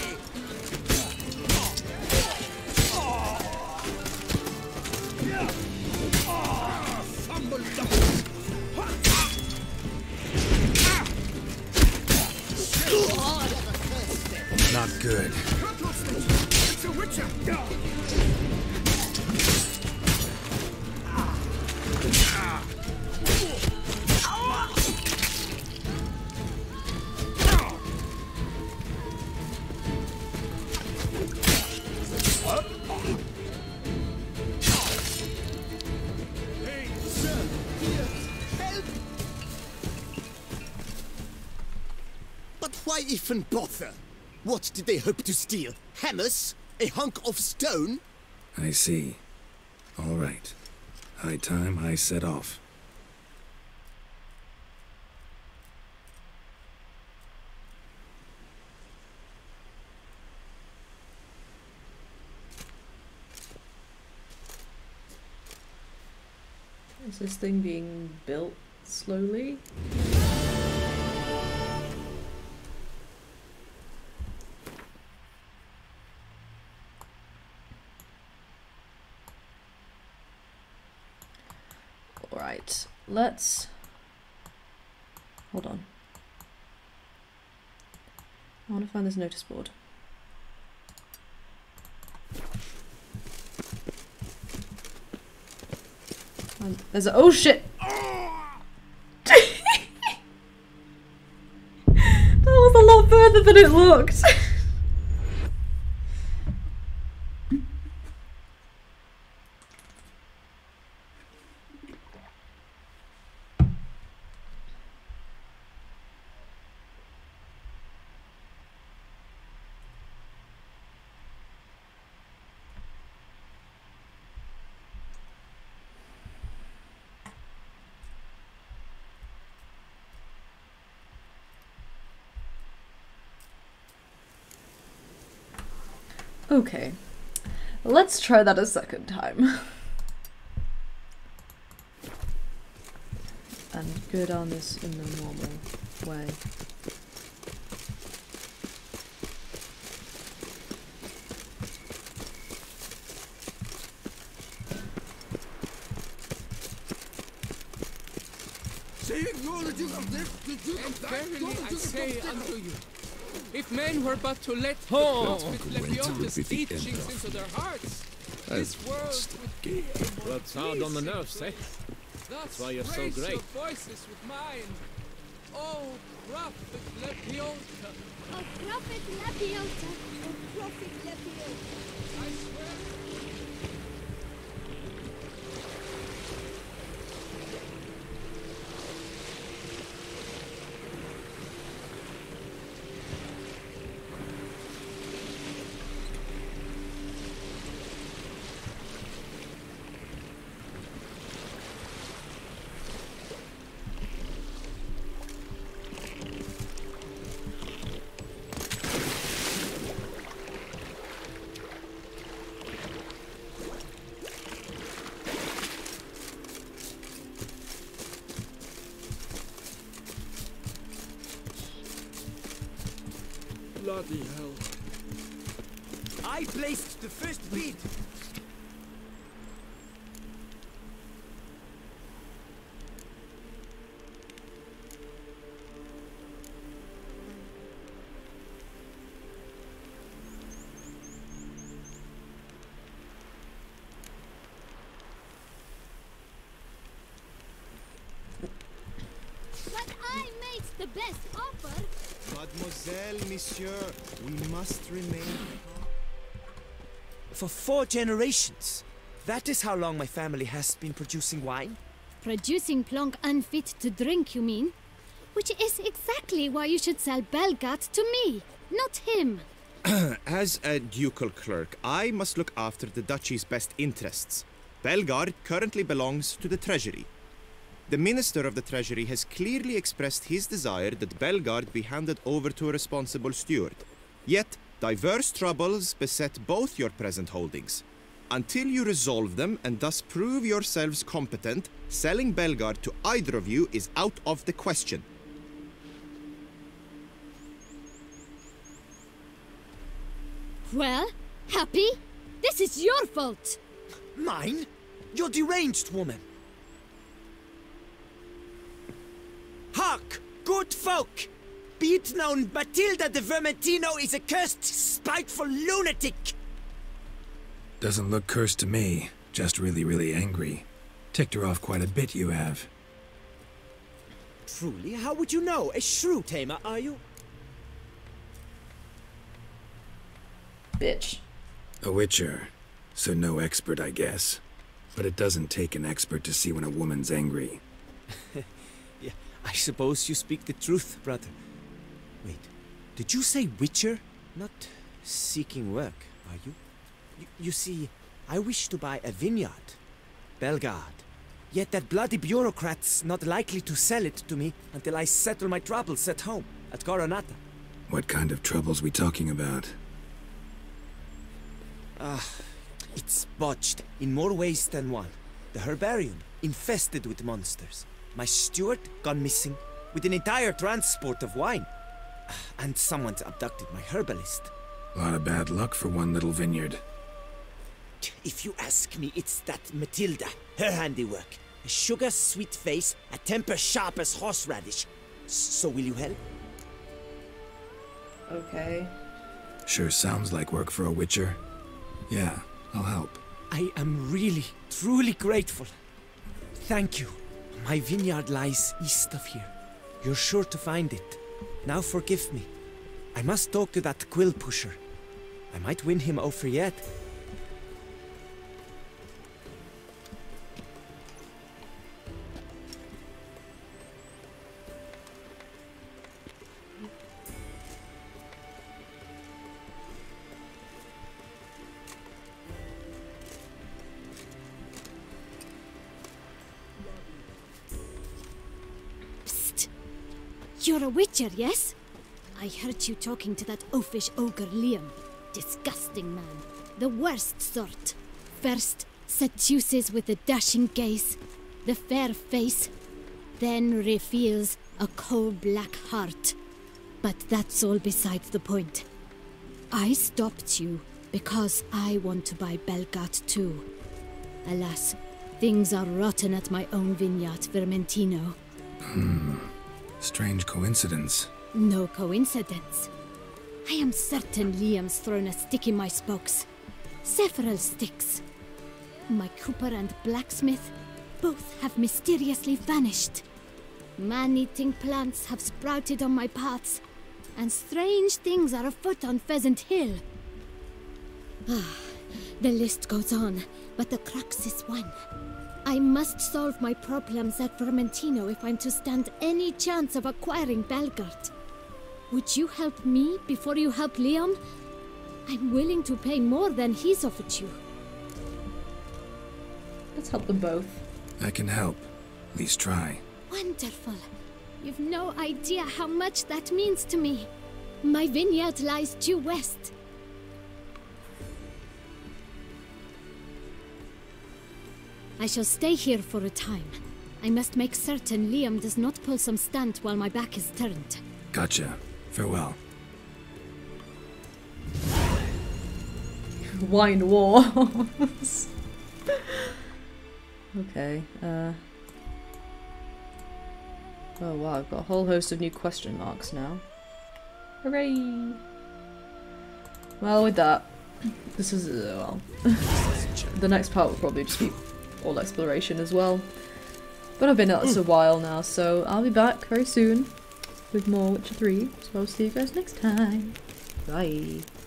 Not good. It's a witcher. But why even bother? What did they hope to steal? Hammers? A hunk of stone? I see. All right. High time I set off. Is this thing being built slowly? Alright, let's... Hold on. I want to find this notice board. Um, there's a- oh shit! That was a lot further than it looked! Okay. Let's try that a second time. And go down this in the normal way. And verily I say unto you, if men were but to let the Oh, prophet Lepiota's teachings into their hearts, this world would be a more Rubbed hard on the pleasing nerves, eh? place. That's why you're so Raise great. your voices with mine. Oh, prophet Lepiota. Oh, Prophet Lepiota. Oh, Prophet Lepiota. I swear. Bloody hell. I placed the first bead. But I made the best offer. Mademoiselle, monsieur, we must remain. For four generations. That is how long my family has been producing wine. Producing plonk unfit to drink, you mean? Which is exactly why you should sell Belgat to me, not him. As a ducal clerk, I must look after the duchy's best interests. Belgard currently belongs to the treasury. The Minister of the Treasury has clearly expressed his desire that Belgard be handed over to a responsible steward. Yet, diverse troubles beset both your present holdings. Until you resolve them and thus prove yourselves competent, selling Belgard to either of you is out of the question. Well, Happy? This is your fault. Mine? You're deranged, woman. Hark, good folk! Be it known, Matilda de Vermentino is a cursed, spiteful lunatic! Doesn't look cursed to me. Just really, really angry. Ticked her off quite a bit, you have. Truly, how would you know? A shrew tamer, are you? Bitch. A witcher. So no expert, I guess. But it doesn't take an expert to see when a woman's angry. Yeah, I suppose you speak the truth, brother. Wait, did you say witcher? Not seeking work, are you? You, you see, I wish to buy a vineyard. Belgard. Yet that bloody bureaucrat's not likely to sell it to me until I settle my troubles at home, at Coronata. What kind of troubles we talking about? Ah, it's botched in more ways than one. The herbarium, infested with monsters. My steward gone missing, with an entire transport of wine. And someone's abducted my herbalist. A lot of bad luck for one little vineyard. If you ask me, it's that Matilda, her handiwork. A sugar-sweet face, a temper sharp as horseradish. So will you help? Okay. Sure sounds like work for a witcher. Yeah, I'll help. I am really, truly grateful. Thank you. My vineyard lies east of here. You're sure to find it. Now forgive me. I must talk to that quill pusher. I might win him over yet. You're a witcher, yes? I heard you talking to that oafish ogre Liam. Disgusting man. The worst sort. First, seduces with a dashing gaze, the fair face, then reveals a coal-black heart. But that's all besides the point. I stopped you because I want to buy Belgat too. Alas, things are rotten at my own vineyard, Vermentino. Hmm. Strange coincidence. No coincidence. I am certain Liam's thrown a stick in my spokes. Several sticks. My cooper and blacksmith both have mysteriously vanished. Man-eating plants have sprouted on my paths, and strange things are afoot on Pheasant Hill. Ah, the list goes on, but the crux is one. I must solve my problems at Vermentino if I'm to stand any chance of acquiring Belgard. Would you help me before you help Liam? I'm willing to pay more than he's offered you. Let's help them both. I can help. At least try. Wonderful. You've no idea how much that means to me. My vineyard lies due west. I shall stay here for a time. I must make certain Liam does not pull some stunt while my back is turned. Gotcha. Farewell. Wine wars. Okay, uh... oh wow, I've got a whole host of new question marks now. Hooray! Well, with that, this is, uh, well... the next part will probably just be all exploration as well. But I've been at this a while now, so I'll be back very soon with more Witcher three, so I'll see you guys next time. Bye!